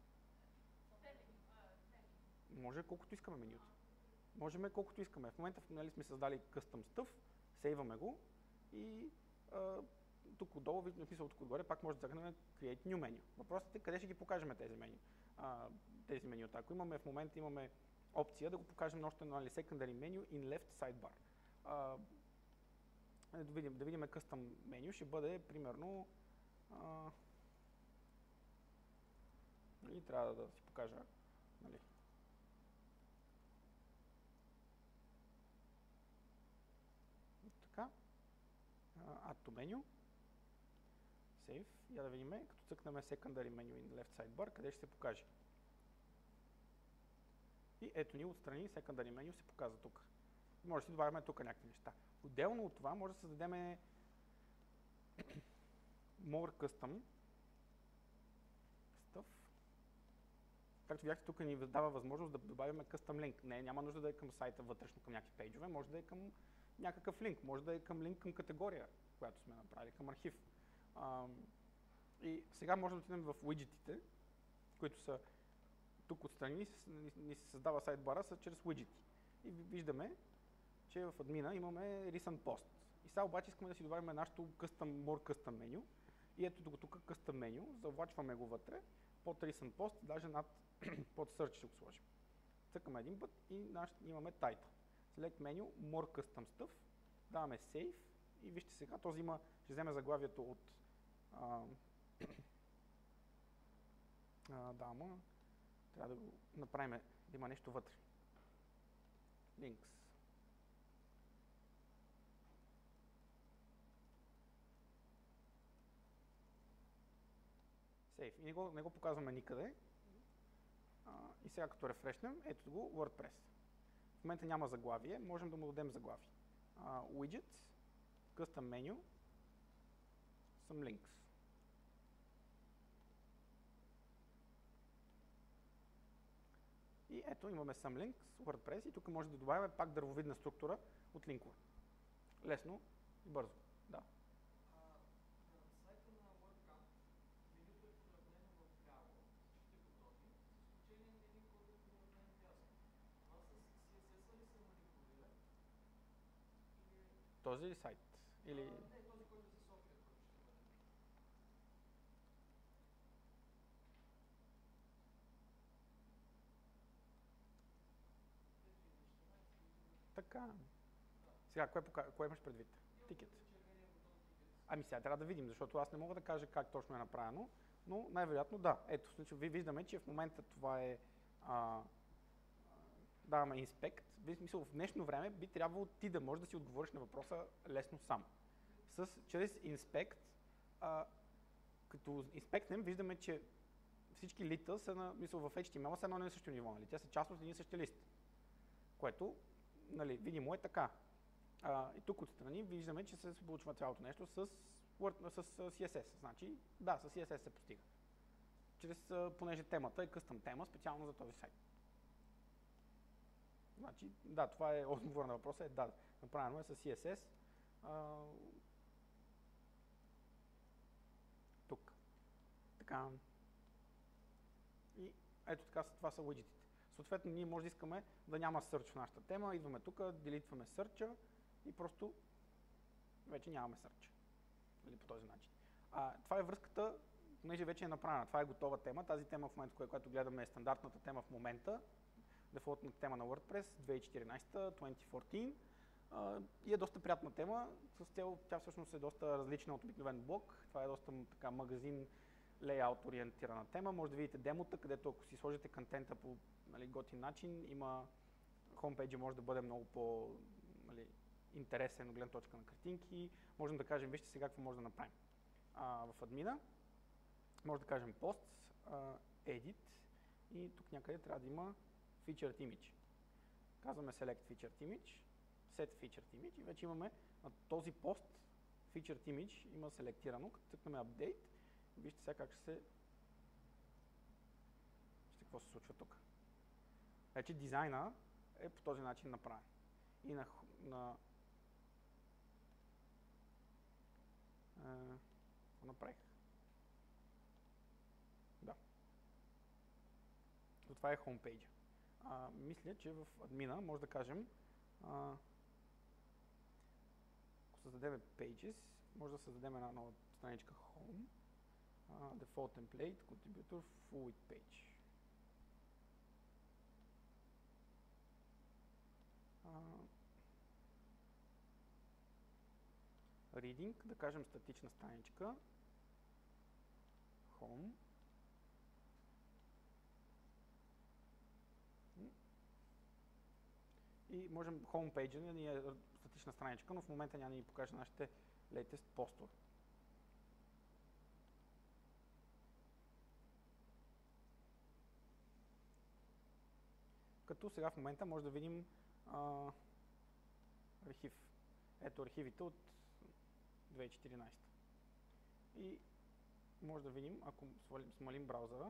Може колкото искаме менюта. Можем колкото искаме. В момента нали, сме създали Custom Stuff, сейваме го и а, тук отдолу, в смисъл тук отгоре, пак може да загнем Create New Menu. Въпросът е къде ще ги покажем тези меню. А, тези менюта. Ако имаме в момента имаме опция да го покажем на още нали, Secondary Menu in Left Sidebar. А, да, видим, да видим Custom Menu ще бъде примерно а, и трябва да си покажа нали, така Add to Menu Save. Я да видим, като цъкнем Secondary Menu in Left Sidebar, къде ще се покаже. И ето ни отстрани Secondary Menu се показва тук. Може да си добавяме тук някакви неща. Отделно от това може да създадем More Custom Stuff. Както видяхте, тук ни дава възможност да добавим Custom Link. Не, няма нужда да е към сайта вътрешно към някакви пейджове, може да е към някакъв линк, може да е към линк към категория, която сме направили, към архив. А, и сега можем да отидем в уиджетите, които са тук отстрани, ни се създава сайдбара са чрез уиджети. И виждаме, че в админа имаме Recent Post. И сега обаче искаме да си добавим нашото custom, More Custom меню. И ето тук Custom меню, завлачваме го вътре, под Recent Post, даже над под Search ще го сложим. Цъкаме един път и наш, имаме Title. Select Menu, More Custom Stuff, даваме Save и вижте сега, този има, ще вземе заглавието от а, а, да, ама трябва да го направим, да има нещо вътре. Links. Save. И не го, не го показваме никъде. А, и сега като рефрешнем, ето го WordPress. В момента няма заглавие, можем да му дадем заглавие. Uh, widgets, Custom Menu, some links. И ето имаме some links, WordPress и тук може да добавим пак дървовидна структура от линкове. Лесно и бързо. Да. Този ли сайт? Или... А, не, този, който за София. Така. Сега, кое, кое имаш предвид? Тикет. Ами сега трябва да видим, защото аз не мога да кажа как точно е направено, но най-вероятно да. Ето, в случай, виждаме, че в момента това е а, даваме инспект. В смисъл, в днешно време би трябвало ти да можеш да си отговориш на въпроса лесно сам. С, чрез инспект, а, като инспектнем, виждаме, че всички лита са на, мисъл, в Ейч Ти Ем Ел са едно на също ниво, нали? Те са част от един и същи лист, което, нали, видимо е така. А, и тук отстрани виждаме, че се получва цялото нещо с, Word, с Си Ес Ес. Значи, да, с Си Ес Ес се постига. Чрез, понеже темата е къстъм тема, специално за този сайт. Значи, да, това е отговор на въпроса, е да, направено е с Си Ес Ес. А, тук. Така. И ето така, това са уиджетите. Съответно, ние може да искаме да няма search в нашата тема, идваме тук, делитваме search и просто вече нямаме search. Или по този начин. А, това е връзката понеже вече е направена, това е готова тема, тази тема в момента, която гледаме е стандартната тема в момента, дефолтната тема на WordPress две хиляди и четиринадесета, две хиляди и четиринадесета, uh, и е доста приятна тема, с цел, тя всъщност е доста различна от обикновен блог, това е доста така магазин, лейаут ориентирана тема, може да видите демота, където ако си сложите контента по, нали, готин начин, има хомпейджа може да бъде много по, нали, интересен от гледна точка на картинки, можем да кажем, вижте сега какво може да направим. Uh, в админа може да кажем post, uh, edit и тук някъде трябва да има featured image. Казваме select featured image, set featured image и вече имаме на този пост featured image има селектирано. Като цъкнем update, вижте сега как ще се... Вижте какво се случва тук. Вече дизайна е по този начин направен. И на... на е, направих. Да. Това е homepage. А, мисля, че в админа може да кажем, а, ако създадем pages, може да създадем една нова страничка home, а, default template, contributor, full with page. А, reading, да кажем статична страничка, home. И можем homepage ни е статична страничка, но в момента няма да ни покаже нашите latest постове. Като сега в момента може да видим а, архив. Ето архивите от две хиляди и четиринадесета. И може да видим, ако смалим браузъра,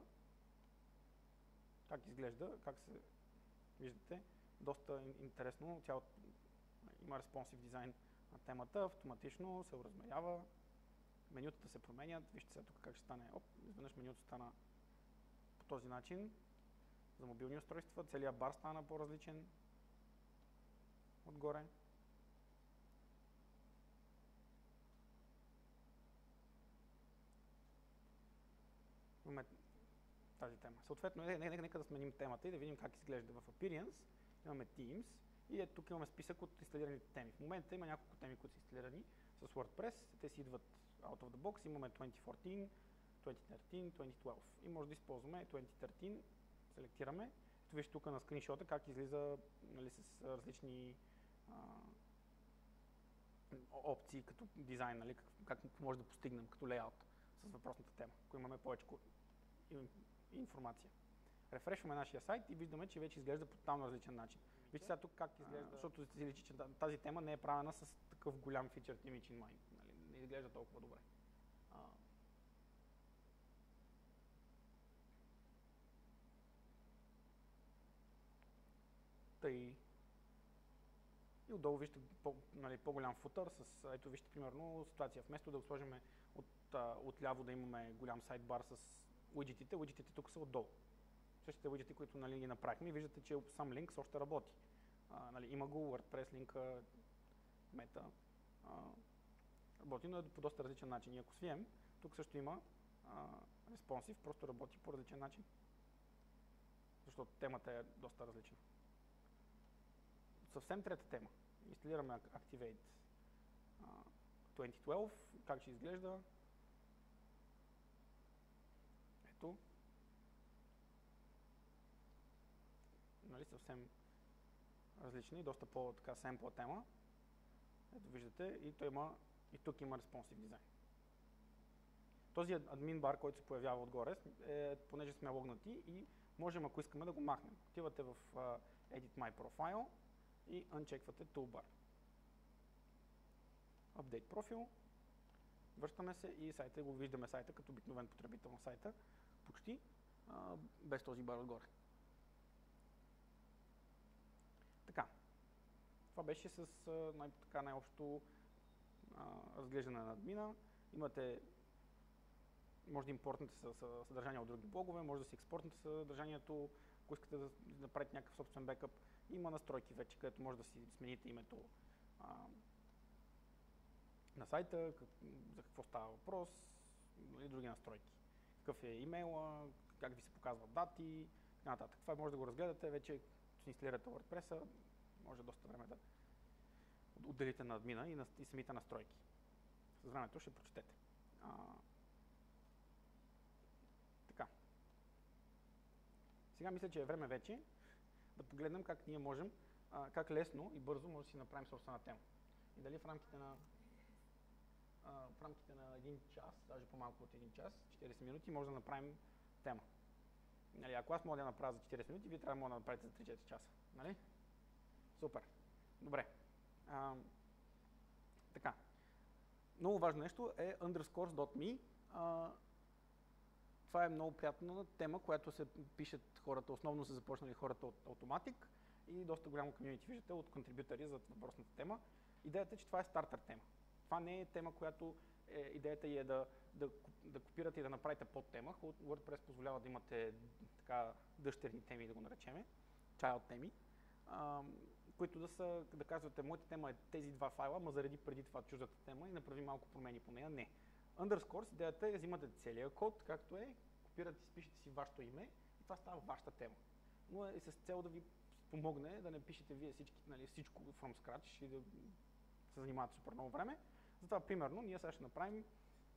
как изглежда, как се виждате. Доста интересно, цялото има responsive дизайн на темата, автоматично се размерява, менютата се променят, вижте сега тук как ще стане, оп, изведнъж менюто стана по този начин, за мобилни устройства, целият бар стана по-различен отгоре. Имаме тази тема. Съответно, нека, нека да сменим темата и да видим как изглежда в Appearance. Имаме Teams и е, тук имаме списък от инсталираните теми. В момента има няколко теми, които са инсталирани с WordPress. Те си идват out of the box. Имаме две хиляди и четиринадесета, две хиляди и тринадесета, две хиляди и дванадесета и може да използваме две хиляди и тринадесета, селектираме. Ето вижте тук на скриншота как излиза, нали, с различни а, опции като дизайн, нали, как, как може да постигнем като лейаут с въпросната тема, ако имаме повече информация. Рефрешваме нашия сайт и виждаме, че вече изглежда по тотално различен начин. Вижте сега тук как изглежда, защото се личи, че тази тема не е правена с такъв голям featured image in mind. Нали? Не изглежда толкова добре. А... Тъй. И отдолу вижте по, нали, по-голям футър с, ето вижте примерно ситуация. Вместо да го сложим от, отляво да имаме голям сайдбар с уиджетите, уиджетите тук са отдолу. Същите уиджети, които, нали, ги направихме, виждате, че сам линк още работи. А, нали, има го WordPress линка, мета, а, работи, но е по доста различен начин. И ако свием, тук също има а, responsive, просто работи по различен начин. Защото темата е доста различна. Съвсем трета тема. Инсталираме Activate а, две хиляди и дванадесета, как ще изглежда. Ето. Нали, съвсем различни, доста по-така семпла тема. Ето виждате, и, той има, и тук има responsive дизайн. Този админ бар, който се появява отгоре, е, понеже сме логнати и можем, ако искаме, да го махнем. Отивате в uh, Edit My Profile и анчеквате Toolbar. Update профил. Връщаме се и сайта, го виждаме сайта като обикновен потребител на сайта, почти uh, без този бар отгоре. Така. Това беше с най- така най-общо разглеждане на админа. Имате, може да импортнете съдържание от други блогове, може да си експортнете съдържанието, ако искате да направите някакъв собствен бекъп. Има настройки вече, където може да си смените името а, на сайта, как, за какво става въпрос и други настройки. какъв е имейла, как ви се показват дати и така нататък. Това може да го разгледате вече, като си инсталирате WordPress-а, може доста време да отделите на админа и, на, и самите настройки. С времето ще прочетете. А, така. Сега мисля, че е време вече да погледнем как ние можем, а, как лесно и бързо може да си направим собствена тема. И дали в рамките на а, в рамките на един час, даже по-малко от един час, четирийсет минути, може да направим тема. Нали, ако аз мога да я направя за четирийсет минути, вие трябва да направите за три-четири часа. Нали? Супер. Добре. А, така. Много важно нещо е underscores dot me. А, това е много приятна тема, която се пишат хората, основно са започнали хората от Automatic и доста голямо комьюнити виждате от контрибютори за въпросната тема. Идеята е, че това е стартер тема. Това не е тема, която е, идеята е да, да, да копирате и да направите подтема. WordPress позволява да имате така дъщерни теми, да го наречеме, child теми, а, които да са, да казвате, моята тема е тези два файла, ма заради преди това чуждата тема и направи малко промени по нея. Не. Underscores, идеята е да взимате целият код, както е, копирате, спишете си вашето име и това става вашата тема. Но е с цел да ви помогне да не пишете вие всички, нали, всичко from scratch и да се занимавате супер много време. Затова, примерно, ние сега ще направим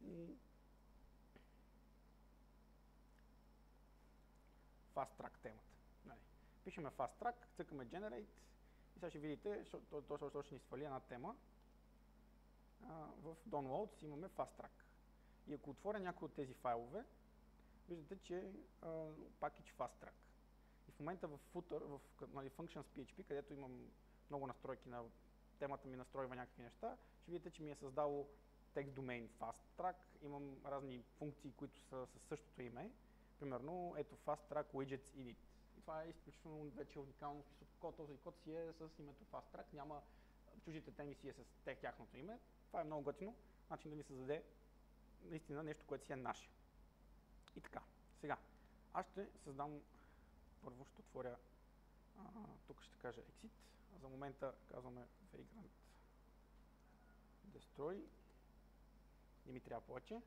fast track темата. Нали. Пишеме fast track, цъкаме generate и сега ще видите, то, то, то, то ще ни свали една тема. А, в downloads имаме fast track. И ако отворя някой от тези файлове, виждате, че а, package fast track. И в момента в footer, в нали, functions.php, където имам много настройки на темата ми настройва някакви неща, ще видите, че ми е създало text domain fast track, имам разни функции, които са със същото име. Примерно, ето fast track widgets edit. И това е изключително вече уникално. Този код си е с името fast track, няма чуждите теми си е с тяхното име. Това е много готино, начин да ни създаде наистина нещо, което си е наше. И така, сега, аз ще създам, първо ще отворя, а, тук ще кажа exit, а за момента казваме vagrant destroy, не ми трябва повече.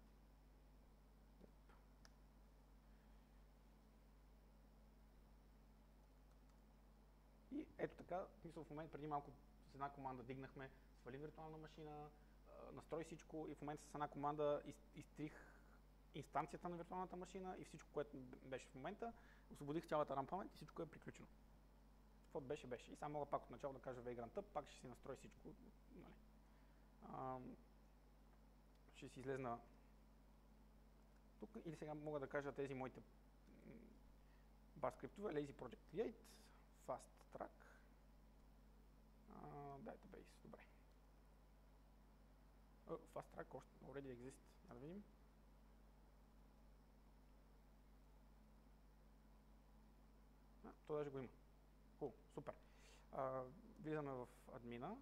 И ето така, мисля в момента преди малко с една команда дигнахме, свали виртуална машина, настрой всичко и в момента с една команда из, изтрих инстанцията на виртуалната машина и всичко, което беше в момента, освободих цялата RAM памет и всичко е приключено. Каквото беше, беше. И сега мога пак от начало да кажа vagrant up, пак ще си настрои всичко. Нали. А, ще си излезна тук или сега мога да кажа тези моите бар скриптове, lazy project create, fast track, uh, database, добре. Oh, fast track още already exist, да видим. А, то даже го има. Cool, супер. Uh, влизаме в админа.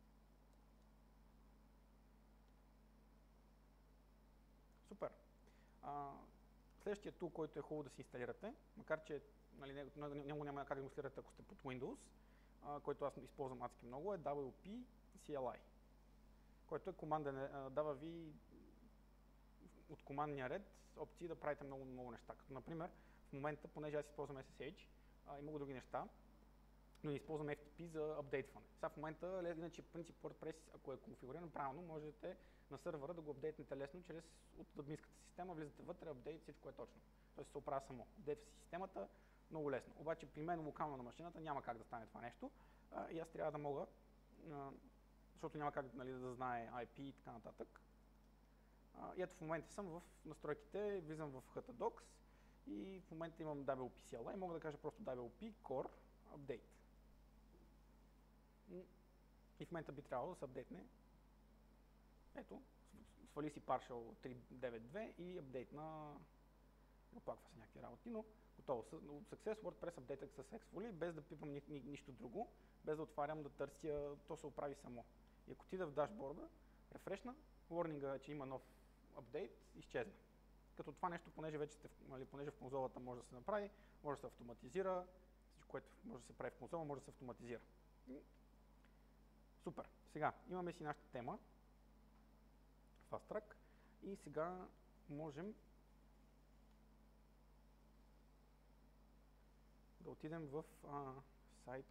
Супер. Uh, следващия тул, който е хубаво да си инсталирате, макар че нали, няма, няма как да го инсталирате, ако сте под Windows, uh, който аз използвам адски много, е дабъл ю пи си ел ай, който е команден, uh, дава ви от командния ред опции да правите много, много неща. Като например, в момента, понеже аз използвам ес ес ейч uh, и много други неща, но не използвам еф ти пи за апдейтване. Сега в момента, иначе принцип WordPress, ако е конфигуриран правилно, можете на сървъра да го апдейтнете лесно чрез от админската система, влизате вътре, апдейт, всичко е точно. Тоест се оправя само. Апдейтва си системата, много лесно. Обаче при мен локално на машината няма как да стане това нещо а, и аз трябва да мога, а, защото няма как нали, да знае ай пи и така нататък. А, и ето в момента съм в настройките, влизам в ейч ти доcs и в момента имам дабъл ю пи си ел ай, мога да кажа просто дабъл ю пи core update. И в момента би трябвало да се апдейтне. Ето, свали си Partial три девет две и апдейтна. Оплаква се някакви работи, но готово. Success WordPress updated successfully, без да пипам ни, ни, нищо друго, без да отварям да търся, то се оправи само. И ако отида в дашборда, рефрешна, warning, че има нов апдейт, изчезна. Като това нещо, понеже вече сте, нали, понеже в конзолата може да се направи, може да се автоматизира, всичко, което може да се прави в конзола, може да се автоматизира. Супер. Сега имаме си нашата тема Fast Track и сега можем отидем в а, сайт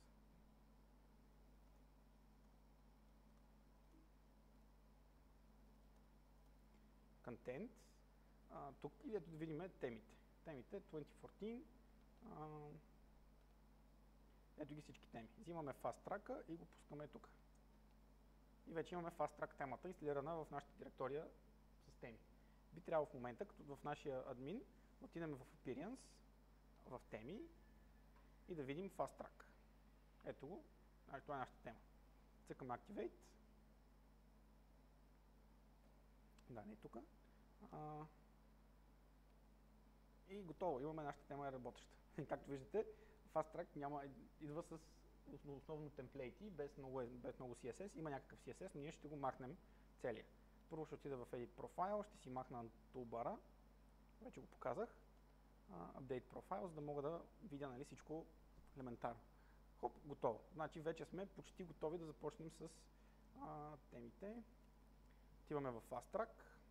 Content. А, тук и ето да видим темите. Темите двайсет и четиринадесет. А, ето ги всички теми. Взимаме Fast Track и го пускаме тук. И вече имаме Fast Track темата инсталирана в нашата директория с теми. Би трябвало в момента, като в нашия админ, отидем в Appearance, в теми и да видим Fast Track. Ето го, това е нашата тема. Цъкаме Activate. Да, не е тук. А, и готово, имаме нашата тема е работеща. Както виждате, Fast Track няма, идва с основно темплейти, без много, без много Си Ес Ес. Има някакъв Си Ес Ес, но ние ще го махнем целия. Първо ще отида в Edit Profile, ще си махна toolbar, вече го показах. Uh, Update Profile, за да мога да видя, нали, всичко елементарно. Хоп, готово. Значи вече сме почти готови да започнем с uh, темите. Отиваме в Fast Track.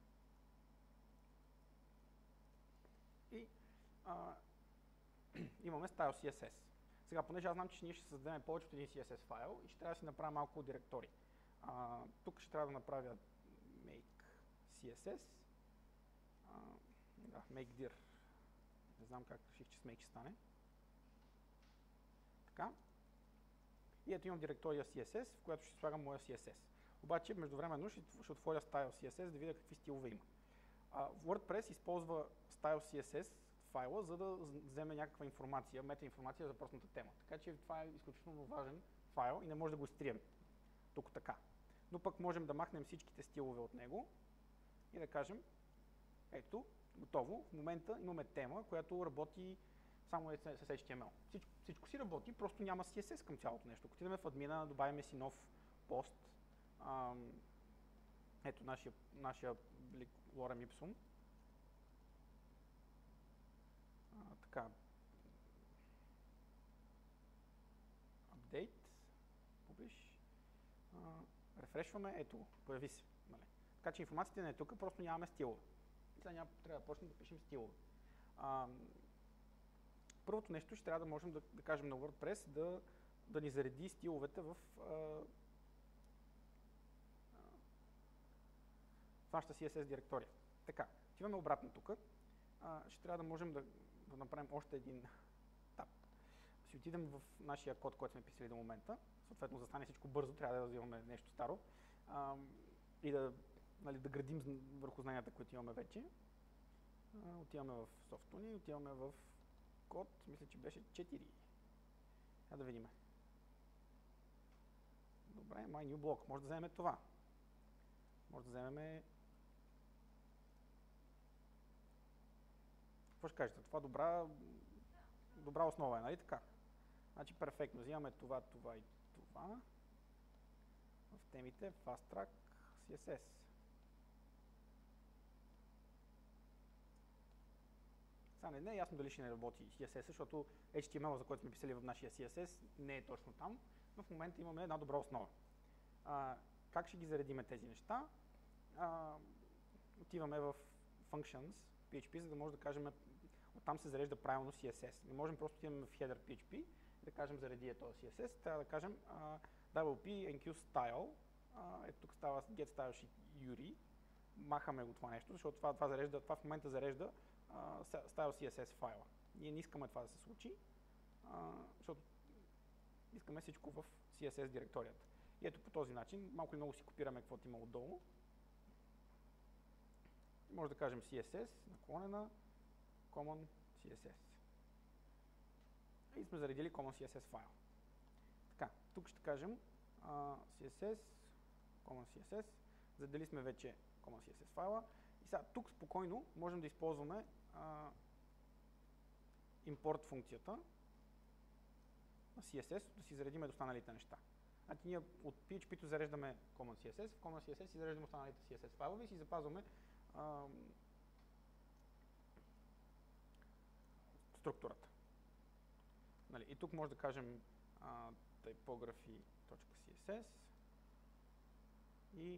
И uh, имаме Style Си Ес Ес. Сега, понеже аз знам, че ние ще създадем повече от един Си Ес Ес файл и ще трябва да си направя малко директори. Uh, тук ще трябва да направя make Си Ес Ес. Uh, да, make dir. Не знам как реших, че с make ще стане. Така. И ето имам директория Си Ес Ес, в която ще слагам моя Си Ес Ес. Обаче, междувременно ще, ще отворя Style Си Ес Ес да видя какви стилове има. Uh, WordPress използва Style Си Ес Ес файла, за да вземе някаква информация, метаинформация за въпросната тема. Така че това е изключително важен файл и не може да го изтрием тук така. Но пък можем да махнем всичките стилове от него и да кажем, ето, готово. В момента имаме тема, която работи само с Ейч Ти Ем Ел. Всичко, всичко си работи, просто няма Си Ес Ес към цялото нещо. Ако отидем в админа, добавим си нов пост. Ам, ето нашия, нашия Lorem Ipsum. А, така. Update. Publish. А, рефрешваме. Ето го. Появи се. Нали. Така че информацията не е тук, просто нямаме стилове. Сега няма, трябва да почнем да пишем стилове. А, първото нещо ще трябва да можем да, да кажем на WordPress да, да ни зареди стиловете в, а, в нашата Си Ес Ес директория. Така, отиваме обратно тук. А, ще трябва да можем да, да направим още един таб. Да си отидем в нашия код, който сме писали до момента. Съответно, за да стане всичко бързо, трябва да развиваме нещо старо. А, и да, нали, да градим върху знанията, които имаме вече. А, отиваме в Softuni, отиваме в код, мисля, че беше четири. Сега да видим. Добре, My New Block. Може да вземем това. Може да вземем... Какво ще кажете? Това добра, добра основа е, нали така? Значи перфектно. Взимаме това, това и това. В темите Fast Track Си Ес Ес. Сега не, не е ясно дали ще не работи Си Ес Ес, защото Ейч Ти Ем Ел, за който сме писали в нашия Си Ес Ес, не е точно там, но в момента имаме една добра основа. А, как ще ги заредиме тези неща? А, отиваме в Functions, Пи Ейч Пи, за да може да кажем, оттам се зарежда правилно Си Ес Ес. Не можем просто да отиваме в Header Пи Ейч Пи и да кажем зареди е този Си Ес Ес, трябва да кажем uh, дабъл ю пи Ен Кю Style, uh, ето тук става Get Style Sheet Юри, махаме го това нещо, защото това, това, зарежда, това в момента зарежда uh, Style Си Ес Ес файла. Ние не искаме това да се случи, uh, защото искаме всичко в Си Ес Ес директорията. И ето по този начин, малко и много си копираме каквото има отдолу. Може да кажем Си Ес Ес, наклонена, Common Си Ес Ес. И сме заредили Common Си Ес Ес файл. Така, тук ще кажем uh, Си Ес Ес, Common Си Ес Ес, заредили сме вече Common Си Ес Ес файла. И сега тук спокойно можем да използваме uh, import функцията на Си Ес Ес, да си заредим останалите неща. Значи ние от Пи Ейч Пи-то зареждаме Common Си Ес Ес, в Common Си Ес Ес си зареждаме останалите Си Ес Ес файлове и си запазваме uh, структурата. Нали, и тук може да кажем uh, typography.css и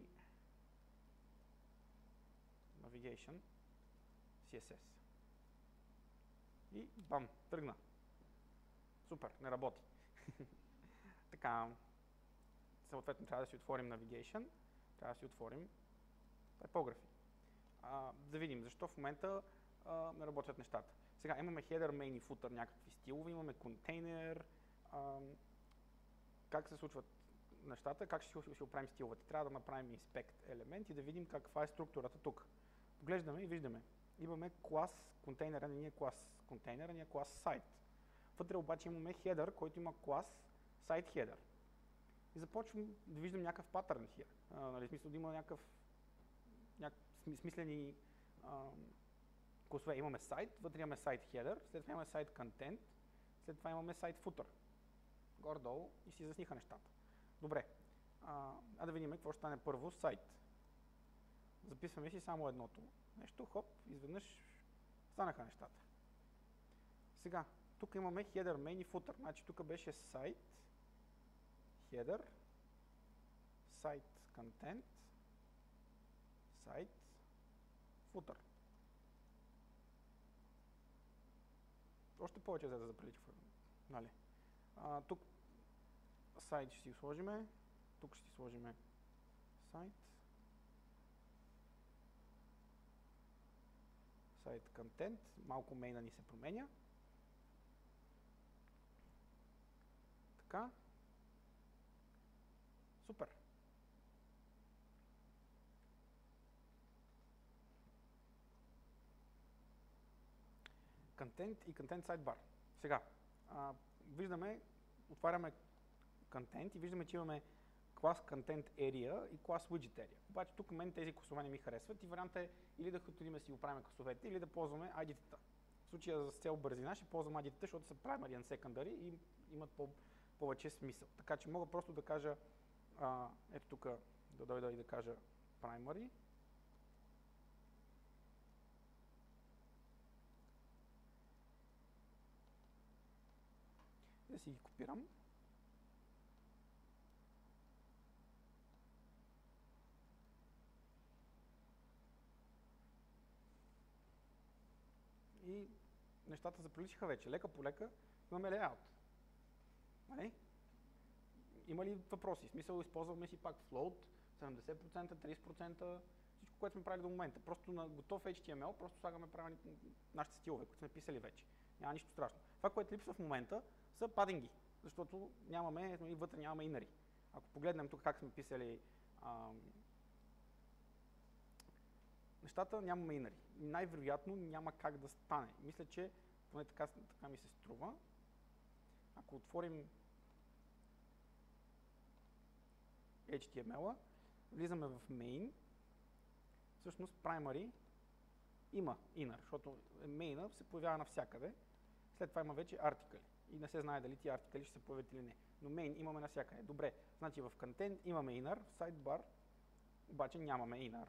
navigation Си Ес Ес. И бам, тръгна. Супер, не работи. Така, съответно трябва да си отворим Navigation, трябва да си отворим типографи. А, да видим защо в момента а, не работят нещата. Сега имаме header, main и footer, някакви стилове, имаме контейнер. А, как се случват нещата, как ще си, си оправим стиловете? Трябва да направим inspect елемент и да видим каква е структурата тук. Поглеждаме и виждаме. Имаме клас контейнера, не е клас контейнера, не е клас site. Вътре обаче имаме header, който има клас site header. И започвам да виждам някакъв патърн here. А, нали, смисъл да има някакъв, някакъв смислени а, класове. Имаме сайт, вътре имаме site header, след това имаме site content, след това имаме site footer. Горе-долу и си засниха нещата. Добре, а, а да видим какво ще стане първо. Сайт. Записваме си само едното нещо, хоп, изведнъж станаха нещата. Сега, тук имаме header, main и footer. Значи тук беше сайт, header, site content, site, footer. Още повече за да заприлича. Нали? А, тук сайт ще си сложиме, тук ще си сложиме сайт, сайт контент, малко мейна ни се променя. Така. Супер. Контент и контент сайдбар. Сега, а, виждаме, отваряме контент и виждаме, че имаме клас Content Area и клас Widget Area. Обаче тук мен тези класове не ми харесват и вариантът е или да ходим да си оправим класовете, или да ползваме ай ди-тата. В случая за цел бързина ще ползвам ай ди-тата, защото са primary and secondary и имат по повече смисъл. Така че мога просто да кажа, а, ето тук да дойда и да кажа primary. И да си ги копирам. И нещата заприличаха вече. Лека по лека имаме layout. Нали? Има ли въпроси? В смисъл, използваме си пак float, седемдесет процента, трийсет процента, всичко, което сме правили до момента. Просто на готов ейч ти ем ел, просто слагаме правилни нашите стилове, които сме писали вече. Няма нищо страшно. Това, което липсва в момента, са падинги, защото нямаме, и вътре нямаме инари. Ако погледнем тук как сме писали ам, нещата, нямаме инари. Най-вероятно няма как да стане. Мисля, че поне така, така ми се струва. Ако отворим ейч ти ем ел-а, влизаме в main, всъщност primary има inner, защото main се появява навсякъде. След това има вече артикъли и не се знае дали ти артикъли ще се появят или не. Но main имаме навсякъде. Добре, значи в content имаме inner, в sidebar обаче нямаме inner.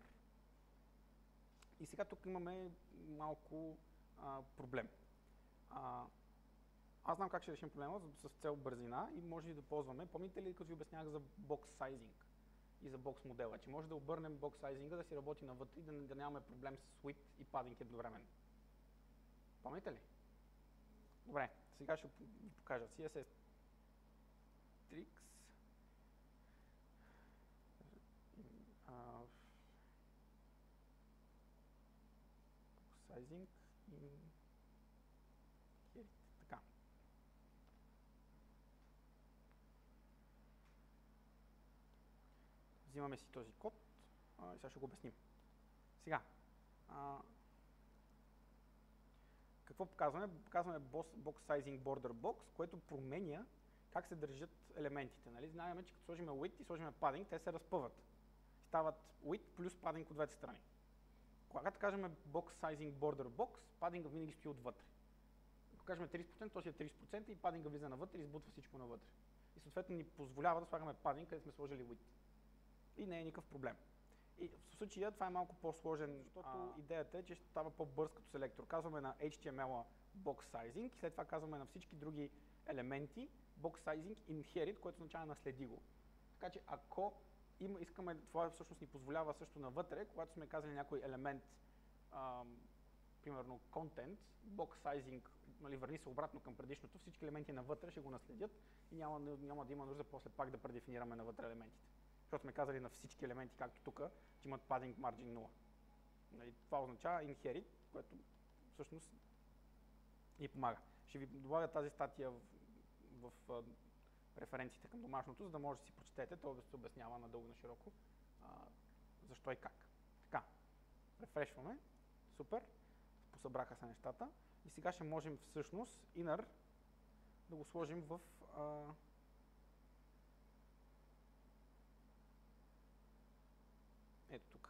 И сега тук имаме малко а, проблем. А, аз знам как ще решим проблема с цел бързина и може да ползваме. Помните ли, като ви обяснявах за box sizing и за box модела, че може да обърнем box sizing да си работи навътре и да, да нямаме проблем с width и padding едновременно. Помните ли? Добре, сега ще ви покажа си ес ес Tricks. Uh, sizing и така. Взимаме си този код а, и сега ще го обясним. Сега, а, какво показваме? Показваме box sizing border box, което променя как се държат елементите. Нали? Знаем, че като сложим width и сложим padding, те се разпъват. Стават width плюс padding от двете страни. Когато кажем box sizing border box, padding винаги стои отвътре. Ако кажем трийсет процента, то си е трийсет процента и padding влиза навътре и избутва всичко навътре. И съответно ни позволява да слагаме padding, където сме сложили width. И не е никакъв проблем. И в случая това е малко по-сложен, защото а... идеята е, че ще става по-бърз като селектор. Казваме на ейч ти ем ел-а box sizing и след това казваме на всички други елементи box sizing inherit, което означава наследи го. Така че ако има, искаме, това всъщност ни позволява също навътре, когато сме казали някой елемент ам, примерно content, box sizing, нали, върни се обратно към предишното, всички елементи навътре ще го наследят и няма, няма да има нужда после пак да предефинираме навътре елементите. Защото сме казали на всички елементи, както тук, че имат padding margin нула. Нали, това означава inherit, което всъщност ни помага. Ще ви добавя тази статия в, в, в референциите към домашното, за да може да си прочетете, то да се обяснява надълго на широко а, защо и как. Така, рефрешваме, супер, посъбраха се нещата и сега ще можем всъщност inner да го сложим в а, ето тук.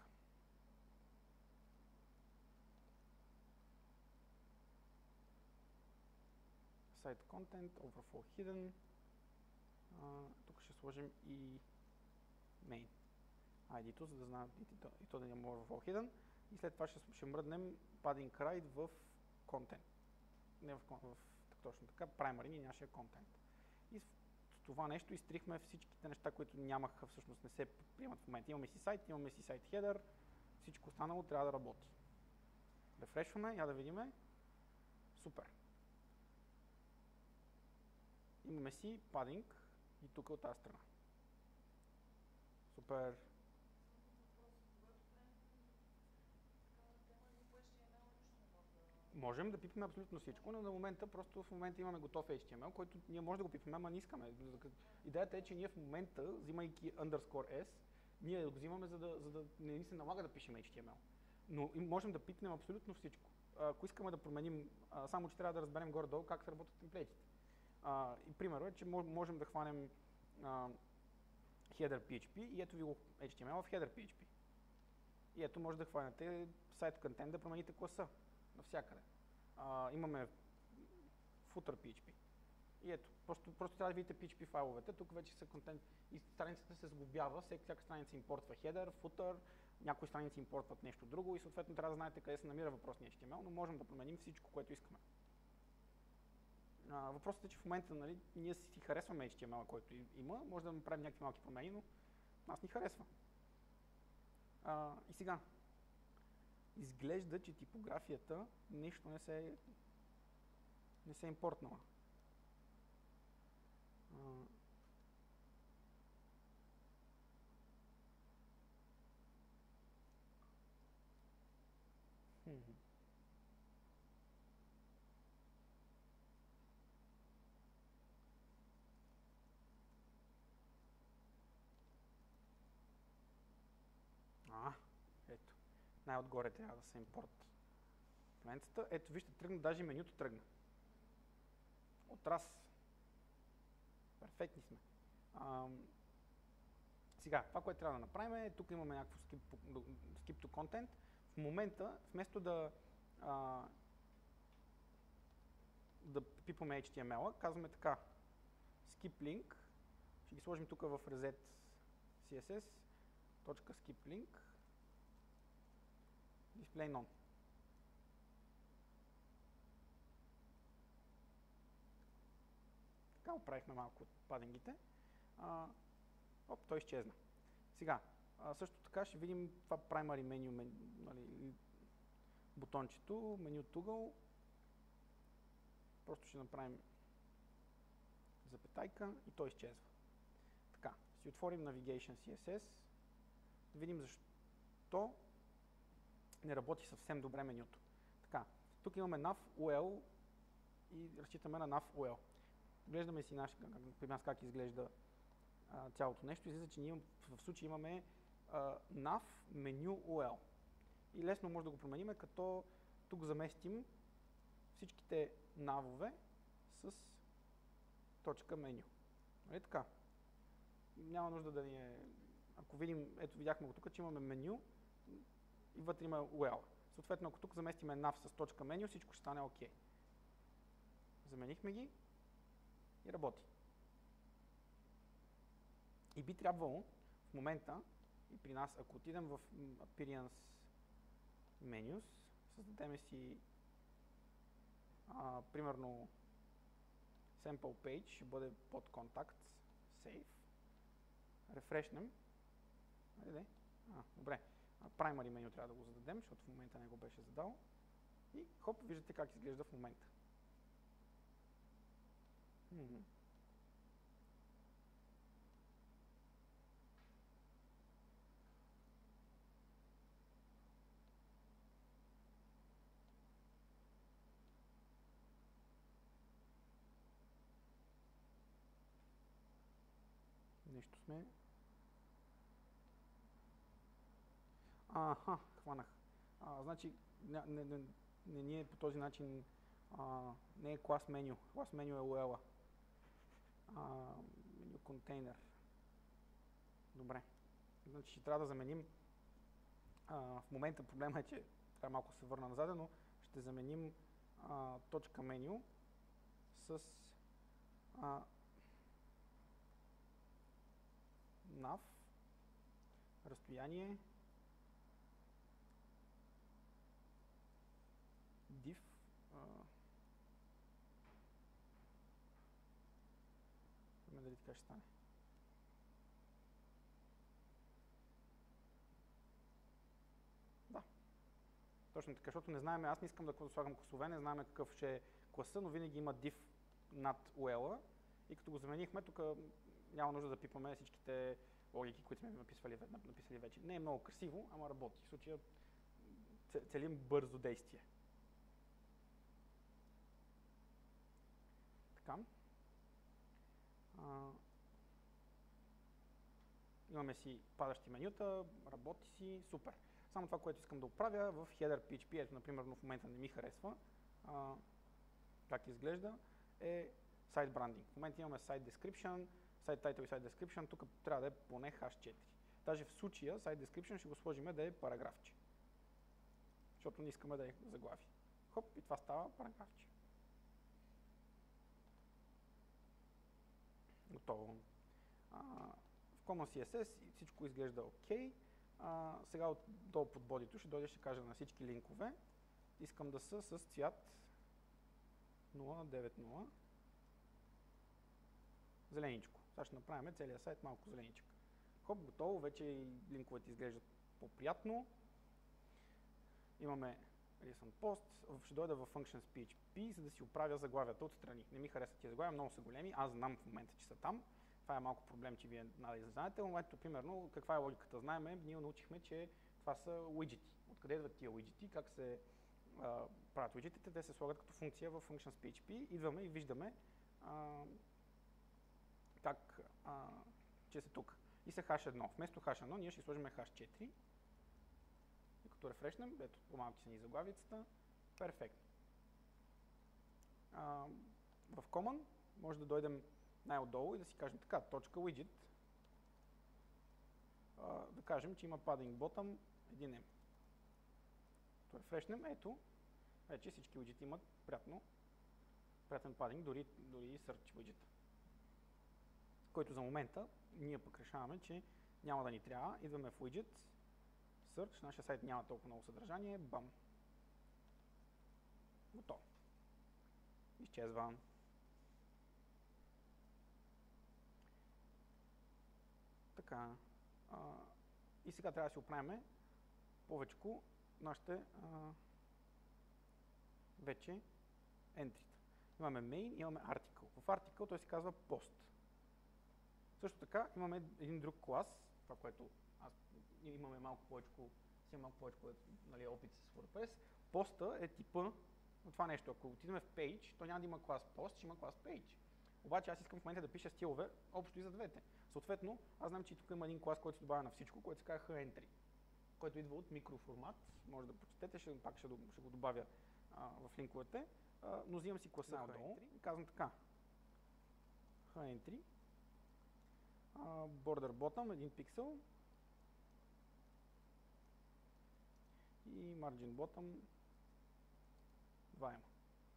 Site content, overflow hidden. Uh, тук ще сложим и main ай ди-то, за да знаят и то, и то да няма overflow hidden. И след това ще, ще мръднем padding right в content. Не в, в точно така, primary ни нашия content. И с това нещо изтрихме всичките неща, които нямаха, всъщност не се приемат в момента. Имаме си сайт, имаме си сайт header, всичко останало трябва да работи. Рефрешваме, я да видиме. Супер. Имаме си padding и тук от тази страна. Супер. Можем да пипнем абсолютно всичко, но на момента, просто в момента имаме готов ейч ти ем ел, който ние може да го пипнем, ама не искаме. Идеята е, че ние в момента, взимайки underscore s, ние го взимаме, за да, за да не ни се налага да пишем ейч ти ем ел. Но можем да пипнем абсолютно всичко. Ако искаме да променим, само че трябва да разберем горе-долу как се работят темплейтите. Uh, и примерът е, че можем да хванем uh, header пи ейч пи и ето ви го ейч ти ем ел в header пи ейч пи. И ето може да хванете site content да промените класа навсякъде. Uh, имаме footer пи ейч пи. И ето, просто, просто трябва да видите пи ейч пи файловете, тук вече са контент и страницата се сглобява, всяка, всяка страница импортва header, footer, някои страници импортват нещо друго и съответно трябва да знаете къде се намира въпросния ейч ти ем ел, но можем да променим всичко, което искаме. Uh, въпросът е, че в момента, нали, ние си харесваме ейч ти ем ел, който има, може да направим някакви малки промени, но нас ни харесва. Uh, и сега, изглежда, че типографията нещо не се, не се е импортнала. Uh, hmm. А, ето. Най-отгоре трябва да се импорт страницата. Ето, вижте, тръгна, даже менюто тръгна. Отрас. Перфектни сме. А, сега, това, което трябва да направим е, тук имаме някакво skip, skip to content. В момента, вместо да а, да пипаме ейч ти ем ел-а, казваме така, skip link, ще ги сложим тук в reset си ес ес, точка skip link, display none. Така оправихме малко от падингите. А, оп, той изчезна. Сега, а, също така ще видим това primary menu, мен, нали, бутончето, меню toggle. Просто ще направим запетайка и той изчезва. Така, ще отворим Navigation си ес ес, да видим защо не работи съвсем добре менюто. Така, тук имаме nav ю ел и разчитаме на nav ю ел. Глеждаме си наш, при нас как изглежда а, цялото нещо. Излиза, че ние в случай имаме а, nav menu ю ел. И лесно може да го променим, като тук заместим всичките навове с точка меню. Нали така? Няма нужда да ни е... Ако видим, ето видяхме го тук, че имаме меню и вътре има ю ел. Съответно, ако тук заместиме nav с точка меню, всичко ще стане OK. Заменихме ги и работи. И би трябвало в момента и при нас, ако отидем в Appearance Menus, създадем си а, примерно Sample Page, ще бъде под Contacts, Save, рефрешнем. А, добре, Primary меню трябва да го зададем, защото в момента не го беше задал. И хоп, виждате как изглежда в момента. М-м. Нещо сме. Аха, хванах. А, значи, не, не, не, не ни е по този начин, а, не е клас меню. Клас меню е уела. Меню контейнер. Добре. Значи ще трябва да заменим. А, в момента проблема е, че трябва малко да се върна назад, но ще заменим а, точка меню с а, nav, разстояние, div, а, дали така ще стане. Да. Точно така, защото не знаем, аз не искам да слагам класове, не знаем какъв ще е класа, но винаги има div над уела и като го заменихме, тук няма нужда да пипаме всичките логики, които сме написали, написали вече. Не е много красиво, ама работи. В случая целим бързо действие. Така. А, имаме си падащи менюта, работи си, супер. Само това, което искам да оправя в header пи ейч пи, ето, например, в момента не ми харесва, а, как изглежда, е site branding. В момента имаме site description, site title и site description, тук трябва да е поне хаш четири. Даже в случая site description ще го сложим да е параграфче, защото не искаме да е заглави. Хоп, и това става параграфче. Готово. А, в Common си ес ес всичко изглежда окей. А, сега отдолу под бодито ще дойде, ще кажа на всички линкове. Искам да са с цвят нула девет нула. Зеленичко. Сега ще направим целият сайт малко зеленичък. Хоп, готово. Вече и линковете изглеждат по-приятно. Имаме recent post. Ще дойда в functions пи ейч пи, за да си оправя заглавията отстрани. Не ми харесват тия заглавия, много са големи. Аз знам в момента, че са там. Това е малко проблем, че вие надали да знаете. В момента, примерно, каква е логиката? Знаеме, ние научихме, че това са уиджети. Откъде идват тия уиджети, как се а, правят уиджетите? Те се слагат като функция в functions пи ейч пи. Идваме и виждаме а, как, а, че са тук. И са хаш едно. Вместо хаш едно ние ще сложим хаш четири. И като рефрешнем, ето по-малки са ни заглавицата. Перфектно. А, в Common може да дойдем най-отдолу и да си кажем така, точка widget. А, да кажем, че има padding bottom един ем. Като рефрешнем, ето, вече всички widgets имат приятно, приятен padding, дори, дори и search widget. Който за момента ние пък решаваме, че няма да ни трябва. Идваме в widget, search, нашия сайт няма толкова много съдържание, бам. Готово. Изчезва. Така. А, и сега трябва да си оправим повечко нашите а, вече ентрите. Имаме main, имаме article. В article той се казва post. Също така имаме един друг клас, това, което аз имаме малко повече, си малко повече, нали, опит с WordPress. Поста е типа на това нещо. Ако отидем в page, то няма да има клас post, ще има клас page. Обаче аз искам в момента да пиша стилове общо и за двете. Съответно, аз знам, че тук има един клас, който се добавя на всичко, който се казва hentry, който идва от микроформат. Може да прочетете, ще, пак ще, ще го добавя а, в линковете. А, но взимам си класа отдолу и казвам така. hentry. Border bottom, един пиксел. И margin bottom, два ема.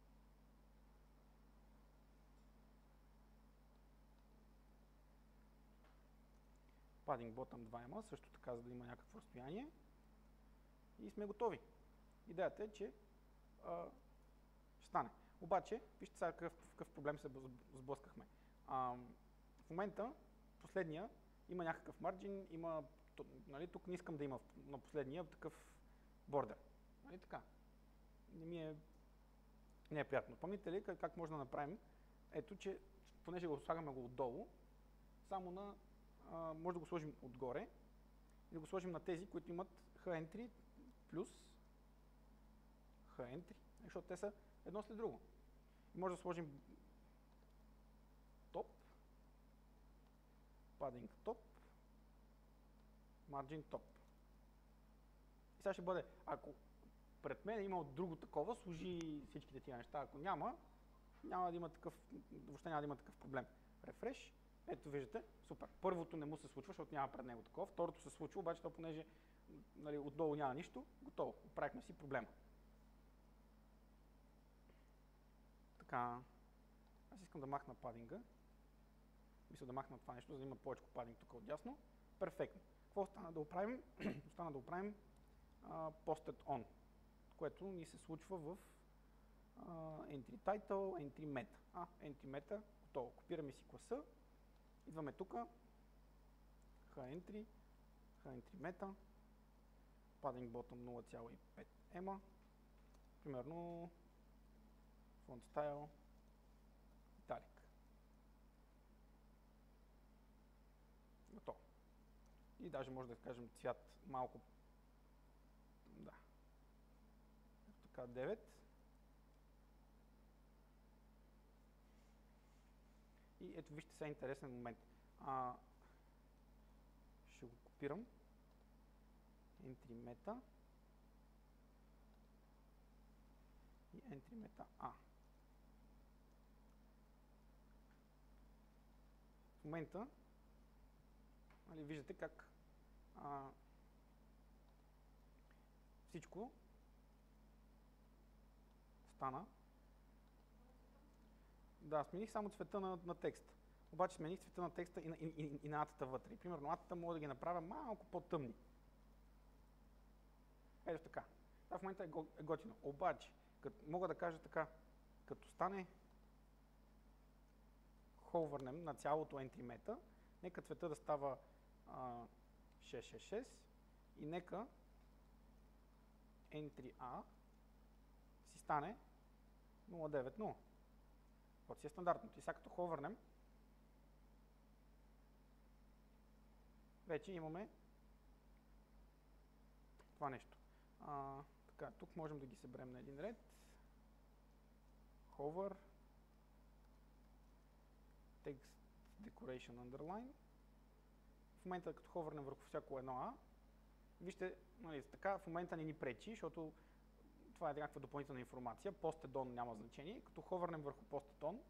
Padding bottom два ема, също така, за да има някакво разстояние. И сме готови. Идеята е, че а, ще стане. Обаче, вижте сега какъв, какъв проблем се сблъскахме. А, в момента, последния, има някакъв марджин, има, нали, тук не искам да има на последния такъв бордер. Нали така? не ми е, не е приятно. Помните ли как, как може да направим? Ето, че понеже го слагаме го отдолу, само на, а, може да го сложим отгоре и да го сложим на тези, които имат h-entry плюс h-entry, защото те са едно след друго. И може да сложим топ, padding топ, margin топ. И сега ще бъде, ако пред мен има друго такова, служи всичките тия неща. Ако няма, няма да има такъв, въобще няма да има такъв проблем. Рефреш, ето виждате, супер. Първото не му се случва, защото няма пред него такова. Второто се случва, обаче то понеже, нали, отдолу няма нищо, готово. Оправихме си проблема. Така, аз искам да махна падинга. Мисля да махна това нещо, за да има повече падинг тук отдясно. Перфектно. Какво остана да оправим? Остана да оправим uh, posted on, което ни се случва в uh, entry title, entry meta. А, entry meta, готово. Копираме си класа, идваме тук, h-entry, h-entry meta, padding bottom нула цяло и пет ема, примерно font style, italic. Готово. И даже може да кажем цвят малко, да, ето така девет. И ето вижте сега интересен момент. А, ще го копирам. Entry meta и entry meta A. В момента, нали, виждате как а, всичко стана. Да, смених само цвета на, на текста. Обаче смених цвета на текста и на, и, и, и на атата вътре. И, примерно атата мога да ги направя малко по-тъмни. Ето така. Това в момента е, го, е готино. Обаче, като, мога да кажа така, като стане ховърнем на цялото entry meta, нека цвета да става а, шест шест шест и нека entry A си стане нула девет нула. Това си е стандартното. И сега като ховърнем, вече имаме това нещо. А, така, тук можем да ги съберем на един ред. Hover, Text Decoration Underline. В момента, като ховърнем върху всяко едно А, вижте, нали, така в момента не ни пречи, защото това е някаква допълнителна информация. Posted on няма значение. Като ховърнем върху Posted on,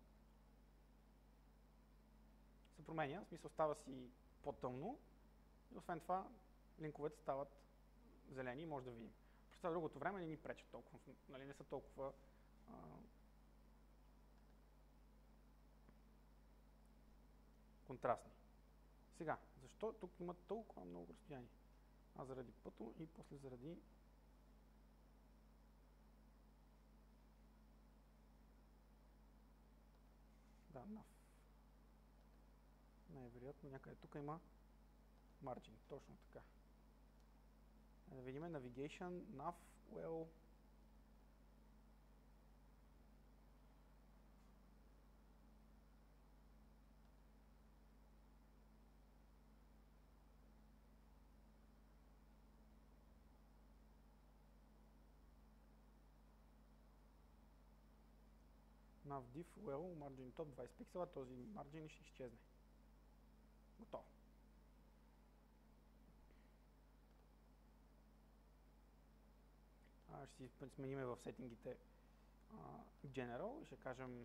се променя, в смисъл става си по-тъмно и освен това линковете стават зелени и може да видим. През това другото време не ни пречат толкова, нали, не са толкова а, контрастни. Сега, защо тук има толкова много разстояние? А заради пъто и после заради да, nav. Най-вероятно някъде тук има margin, точно така. Да видим navigation, nav, well. Nav div, well, margin top двайсет пиксела, този margin ще изчезне. Готово. А, ще си смениме в сетингите uh, General и ще кажем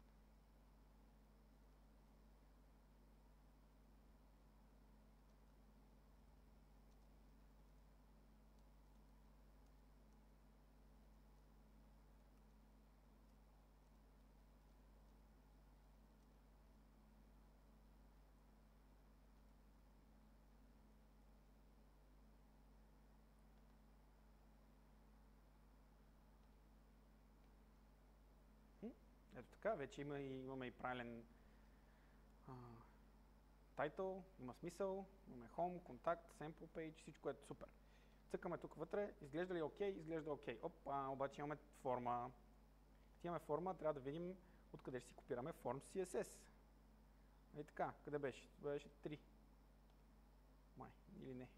ето така, вече има и, имаме и правилен а, title, има смисъл, имаме home, контакт, sample page, всичко е супер. Цъкаме тук вътре, изглежда ли окей, изглежда окей. Опа, обаче имаме форма. Като имаме форма, трябва да видим откъде ще си копираме форм си ес ес. И така, къде беше? Това беше три. Май, или не?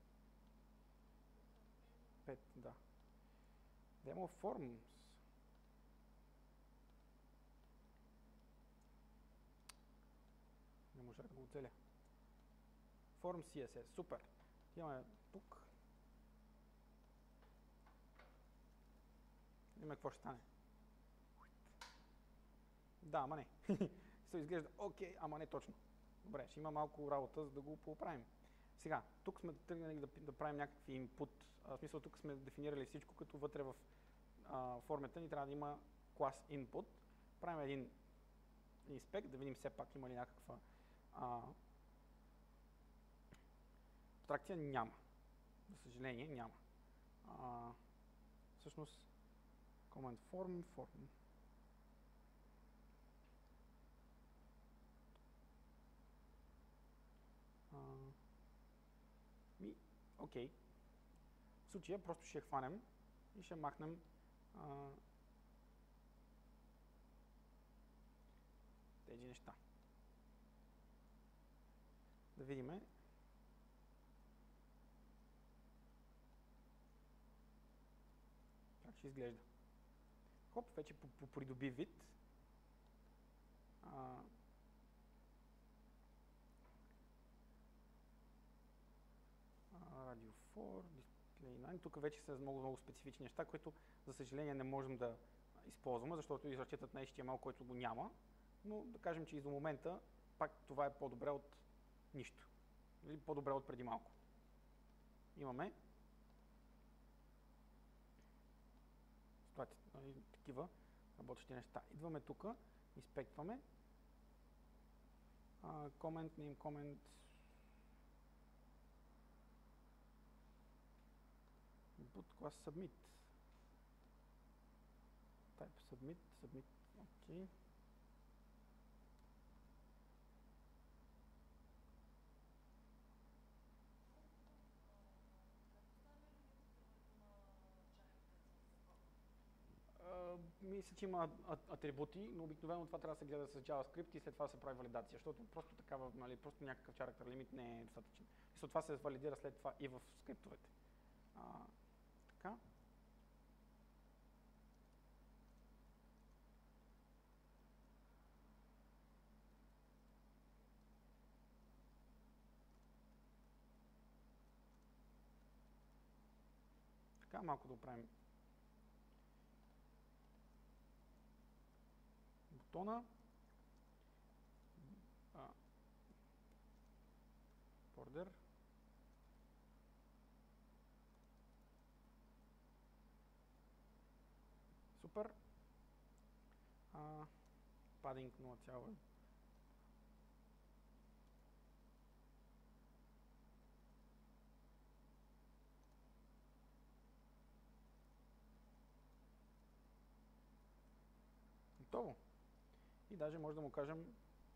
пет, да. Demo Forms. Не можах да го оцеля. Form си ес ес, супер. Имаме тук. Има какво ще стане. Да, ама не. Се изглежда окей, ама не точно. Добре, ще има малко работа, за да го поправим. Сега, тук сме тръгнали да, да правим някакви input. В смисъл, тук сме дефинирали всичко, като вътре в а, формата ни трябва да има клас input. Правим един inspect, да видим все пак има ли някаква а, абстракция. Няма. За съжаление, няма. А, всъщност, command form, form. А, ми, окей. В случая просто ще хванем и ще махнем а, тези неща. Да видим как ще изглежда. Хоп, вече придоби вид. А, Radio four, Display nine. Тук вече са много, много специфични неща, които за съжаление не можем да използваме, защото изразчитат на ейч ти ем ел, който го няма. Но да кажем, че и за момента пак това е по-добре от нищо. Или по-добре от преди малко. Имаме такива работещи неща. Идваме тук, инспектваме. Uh, comment, name, comment. Input class submit. Type submit, submit, окей. Мисля, че има атрибути, но обикновено това трябва да се гледа с JavaScript и след това се прави валидация, защото просто такава, нали, просто някакъв character limit не е достатъчен. И след това се валидира след това и в скриптовете. А, така. Така, малко да оправим бутона. А, border. Супер. А, padding нула цяло. Готово. И даже може да му кажем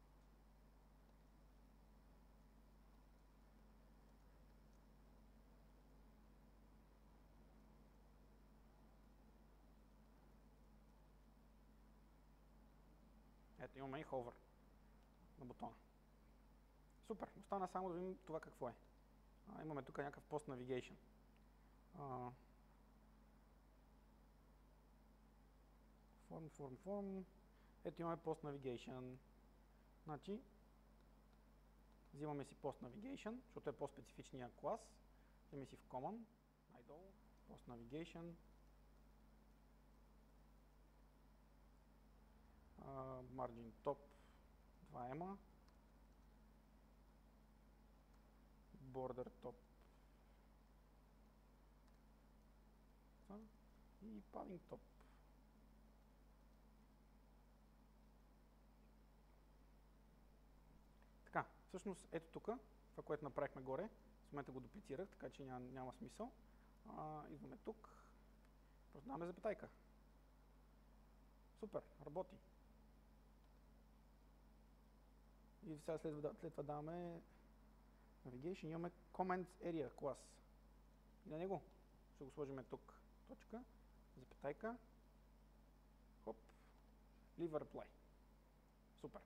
ето, имаме и hover на бутона. Супер, остана само да видим това какво е. А, имаме тук някакъв post navigation. А, form, form, form. Ето имаме post navigation. Значи, взимаме си post navigation, защото е по-специфичния клас. Взимаме си в common, най-долу, post navigation. Uh, margin top два ема. Border top. И padding top. Така, всъщност ето тук, това, което направихме горе, в момента го дуплицирах, така че няма, няма смисъл. А, идваме тук, просто даваме запетайка. Супер, работи. И сега след, след това даваме navigation, имаме comments area клас. И на него ще го сложим тук. Точка, запетайка, хоп, leave reply. Супер.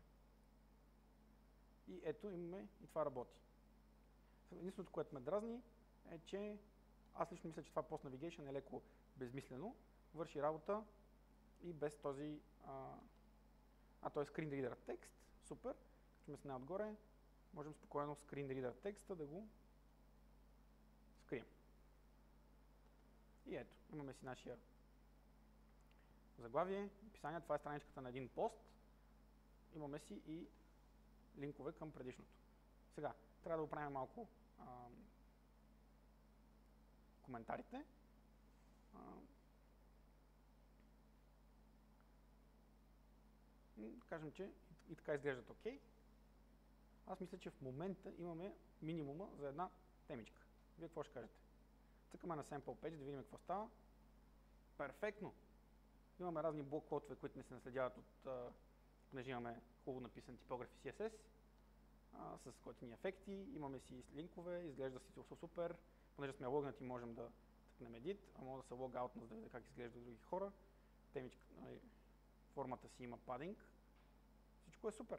И ето имаме и това работи. Единственото, което ме дразни е, че аз лично мисля, че това Post Navigation е леко безмислено, върши работа и без този а, а той е Screen Reader текст. Супер. Качваме се най-отгоре. Можем спокойно Screen Reader текста да го скрием. И ето, имаме си нашия заглавие, описание. Това е страничката на един пост. Имаме си и линкове към предишното. Сега, трябва да оправим малко а, коментарите. А, да кажем, че и така изглеждат окей. Аз мисля, че в момента имаме минимума за една темичка. Вие какво ще кажете? Цъкаме на Sample Page да видим какво става. Перфектно! Имаме разни блок кодове, които не се наследяват от, а, понеже имаме хубаво написан типограф и Си Ес Ес, а, с готини ефекти, имаме си линкове, изглежда си супер. Понеже сме логнати, можем да тъкнем Edit, а може да се логаутна, за да видим как изглежда други хора. Темичка, нали, формата си има падинг. Всичко е супер.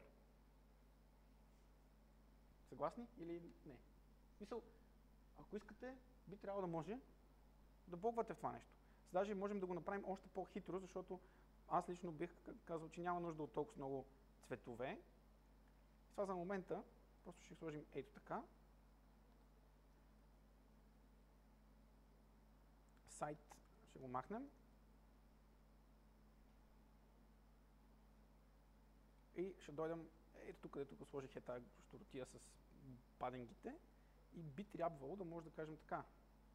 Съгласни или не? Мисъл, ако искате, би трябвало да може да блогвате в това нещо. Даже можем да го направим още по-хитро, защото аз лично бих казал, че няма нужда от толкова много цветове. Това за момента просто ще сложим ето така. Сайт ще го махнем. И ще дойдем ето тук, където го сложих е тази щуротия с падингите. И би трябвало да може да кажем така.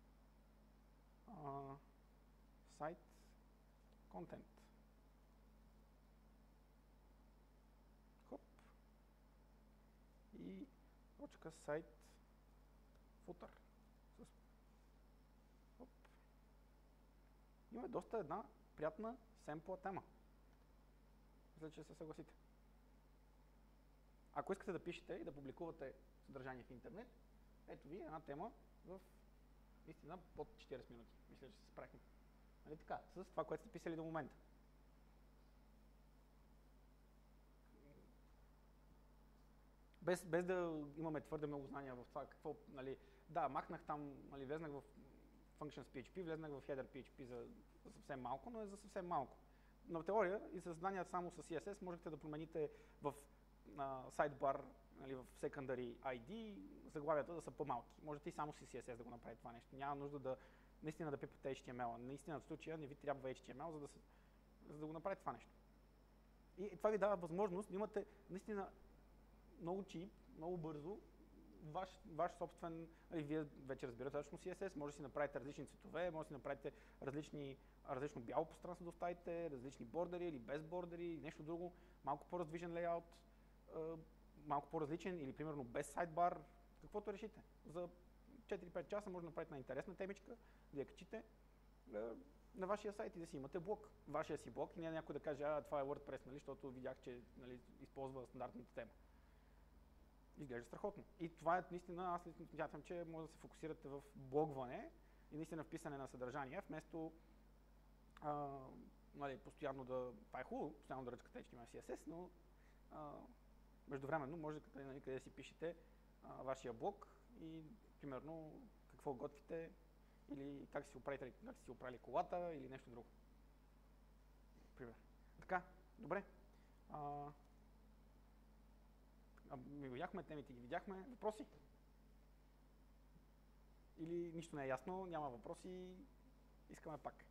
Uh, сайт контент. Хоп. И точка сайт футър. С... Хоп. Имаме доста една приятна семпла тема. Мисля, че се съгласите. Ако искате да пишете и да публикувате съдържание в интернет, ето ви една тема в наистина под четирийсет минути. Мисля, че се справихме. Нали така? С това, което сте писали до момента. Без, без да имаме твърде много знания в това какво, нали, да, махнах там, нали, влезнах в Functions пи ейч пи, влезнах в Header пи ейч пи за, за съвсем малко, но е за съвсем малко. Но в теория и с знания само с Си Ес Ес можете да промените в сайдбар, нали, в secondary ай ди, заглавията да са по-малки. Можете и само с Си Ес Ес да го направите това нещо. Няма нужда да наистина да пипате Ейч Ти Ем Ел. Наистина в случая не ви трябва Ейч Ти Ем Ел, за да, се, за да го направите това нещо. И това ви дава възможност да имате наистина много чип, много бързо, ваш, ваш собствен, нали, вие вече разбирате точно Си Ес Ес, може да си направите различни цветове, може да си направите различни, различно бяло пространство да оставите, различни бордери или без бордери, или нещо друго, малко по-раздвижен лейаут, малко по-различен или примерно без сайдбар, каквото решите. За четири-пет часа може да направите една интересна темичка, да я качите на вашия сайт и да си имате блог, вашия си блог и не някой да каже, а това е WordPress, нали, защото видях, че, нали, използва стандартната тема. Изглежда страхотно. И това е наистина, аз лично смятам, че може да се фокусирате в блогване и наистина в писане на съдържание, вместо а, нали, постоянно да, това е хубаво, постоянно да ръчкате Ейч Ти Ем Ел Си Ес Ес, но а, междувременно може да, нали, къде да си пишете а, вашия блог и примерно какво готвите или как си оправите, как си оправили колата или нещо друго. Пример. Така, добре. А, а, ми видяхме, темите ги видяхме. Въпроси? Или нищо не е ясно, няма въпроси, искаме пак.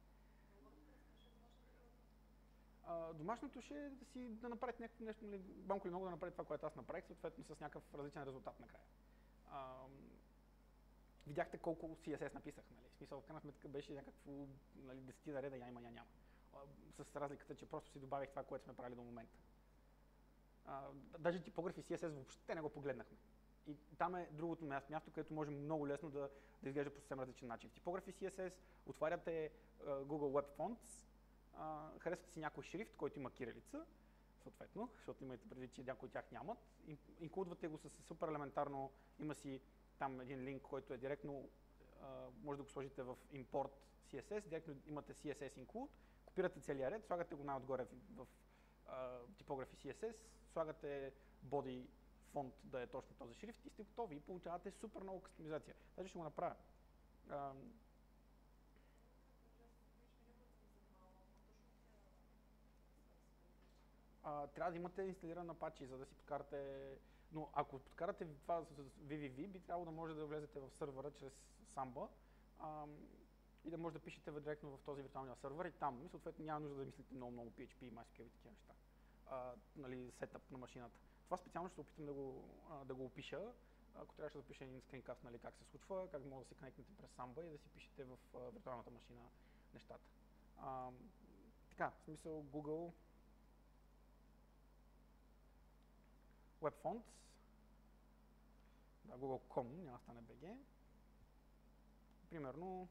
А, домашното ще е да си да направите някакво нещо, нали, малко или много да направите това, което аз направих, съответно с някакъв различен резултат накрая. А, видяхте колко Си Ес Ес написах, нали? В смисъл, в крайна сметка беше някакво, нали, десетина реда, я има, я няма. А, с разликата, че просто си добавих това, което сме правили до момента. А, даже типографи Си Ес Ес въобще не го погледнахме. И там е другото място, място където може много лесно да, да изглежда по съвсем различен начин. В типографи Си Ес Ес отваряте uh, Google Web Fonts, uh, харесвате си някой шрифт, който има кирилица, съответно, защото имате предвид, че някои от тях нямат. Инклюдвате го с супер елементарно, има си там един линк, който е директно а, може да го сложите в import си ес ес, директно имате си ес ес include, копирате целия ред, слагате го най-отгоре в, в а, типографи си ес ес, слагате body фонт да е точно този шрифт и сте готови и получавате супер много кастомизация. Даже ще го направя. А, а, трябва да имате инсталиран Apache, за да си подкарате. Но ако подкарате това с ви ви ви, би трябвало да може да влезете в сървъра чрез Samba а, и да може да пишете директно в този виртуалния сървър и там. И съответно няма нужда да мислите много-много пи ейч пи и MySQL и такива неща. А, нали, сетъп на машината. Това специално ще се опитам да го, а, да го опиша. Ако трябваше да запиша един скринкаст, нали, как се случва, как може да се конектнете през Samba и да си пишете в а, виртуалната машина нещата. А, така, в смисъл Google Web Fonts. Да, Google точка ком, няма да стане би джи. Примерно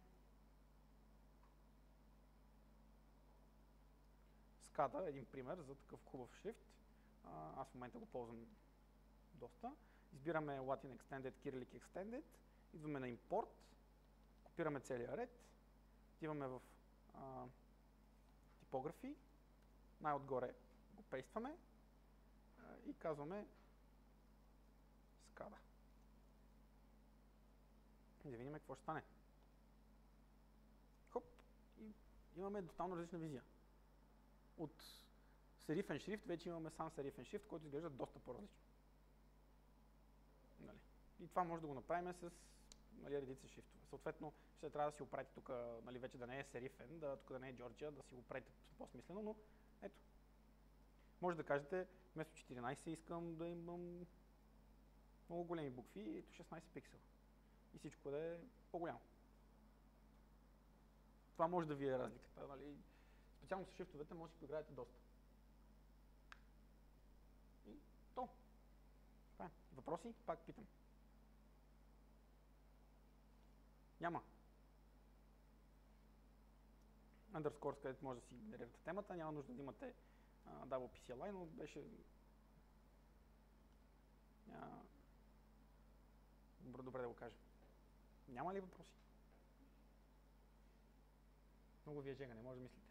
скада е един пример за такъв хубав шрифт. А, аз в момента го ползвам доста. Избираме Latin Extended, Cyrillic Extended, идваме на Import, копираме целия ред, отиваме в а, типографи, най-отгоре го пействаме а, и казваме скада. И да видим какво ще стане. Хоп! И имаме тотално различна визия. От серифен шрифт вече имаме сам серифен шрифт, който изглежда доста по-различно. Нали. И това може да го направим с, нали, редица шрифтове. Съответно, ще трябва да си оправите тук, нали, вече да не е серифен, да, тук да не е Georgia, да си го оправите по-смислено, но ето. Може да кажете, вместо четиринайсет искам да имам много големи букви и ето шестнайсет пиксела. И всичко да е по-голямо. Това може да ви е разликата. Нали. Специално с шрифтовете може да си поиграете доста. И то. Това е. Въпроси? Пак питам. Няма. Underscore, където може да си генерирате темата, няма нужда да имате uh, дабъл пи си ел ай, но беше uh, добре, добре да го кажа. Няма ли въпроси? Много ви е жега, не може да мислите.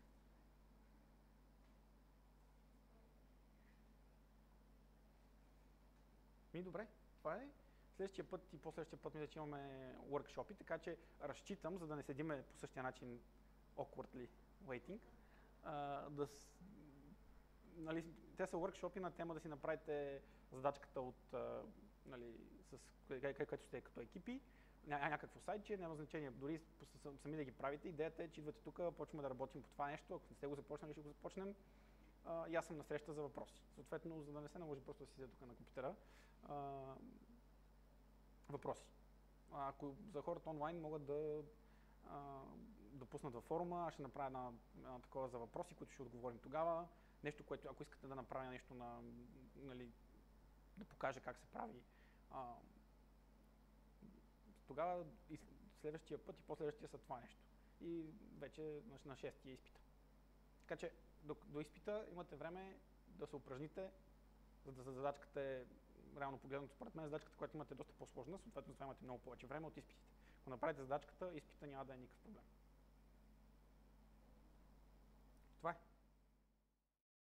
Ми, добре, това е. Следващия път и по-следващия път мисля, че имаме workshop-и, така че разчитам, за да не седиме по същия начин awkwardly waiting, а, да с... нали, те са workshop-и на тема да си направите задачката от, а, нали, с където сте като екипи, ня някакво сайтче, няма значение, дори сами да ги правите. Идеята е, че идвате тук, почваме да работим по това нещо, ако не сте го започнали, ще го започнем. Uh, и аз съм на среща за въпроси. Съответно, за да не се наложи просто да си седя тук на компютъра, uh, въпроси. Uh, ако за хората онлайн могат да uh, допуснат във форума, аз ще направя една, една такова за въпроси, които ще отговорим тогава. Нещо, което, ако искате да направя нещо на, нали, да покажа как се прави, uh, тогава и следващия път и последващия са това нещо. И вече на шестия изпита. Така че до, до изпита имате време да се упражните, за да задачката е, реално погледнато според мен, задачката, която имате е доста по-сложна, съответно това имате много повече време от изпитите. Ако направите задачката, изпита няма да е никакъв проблем.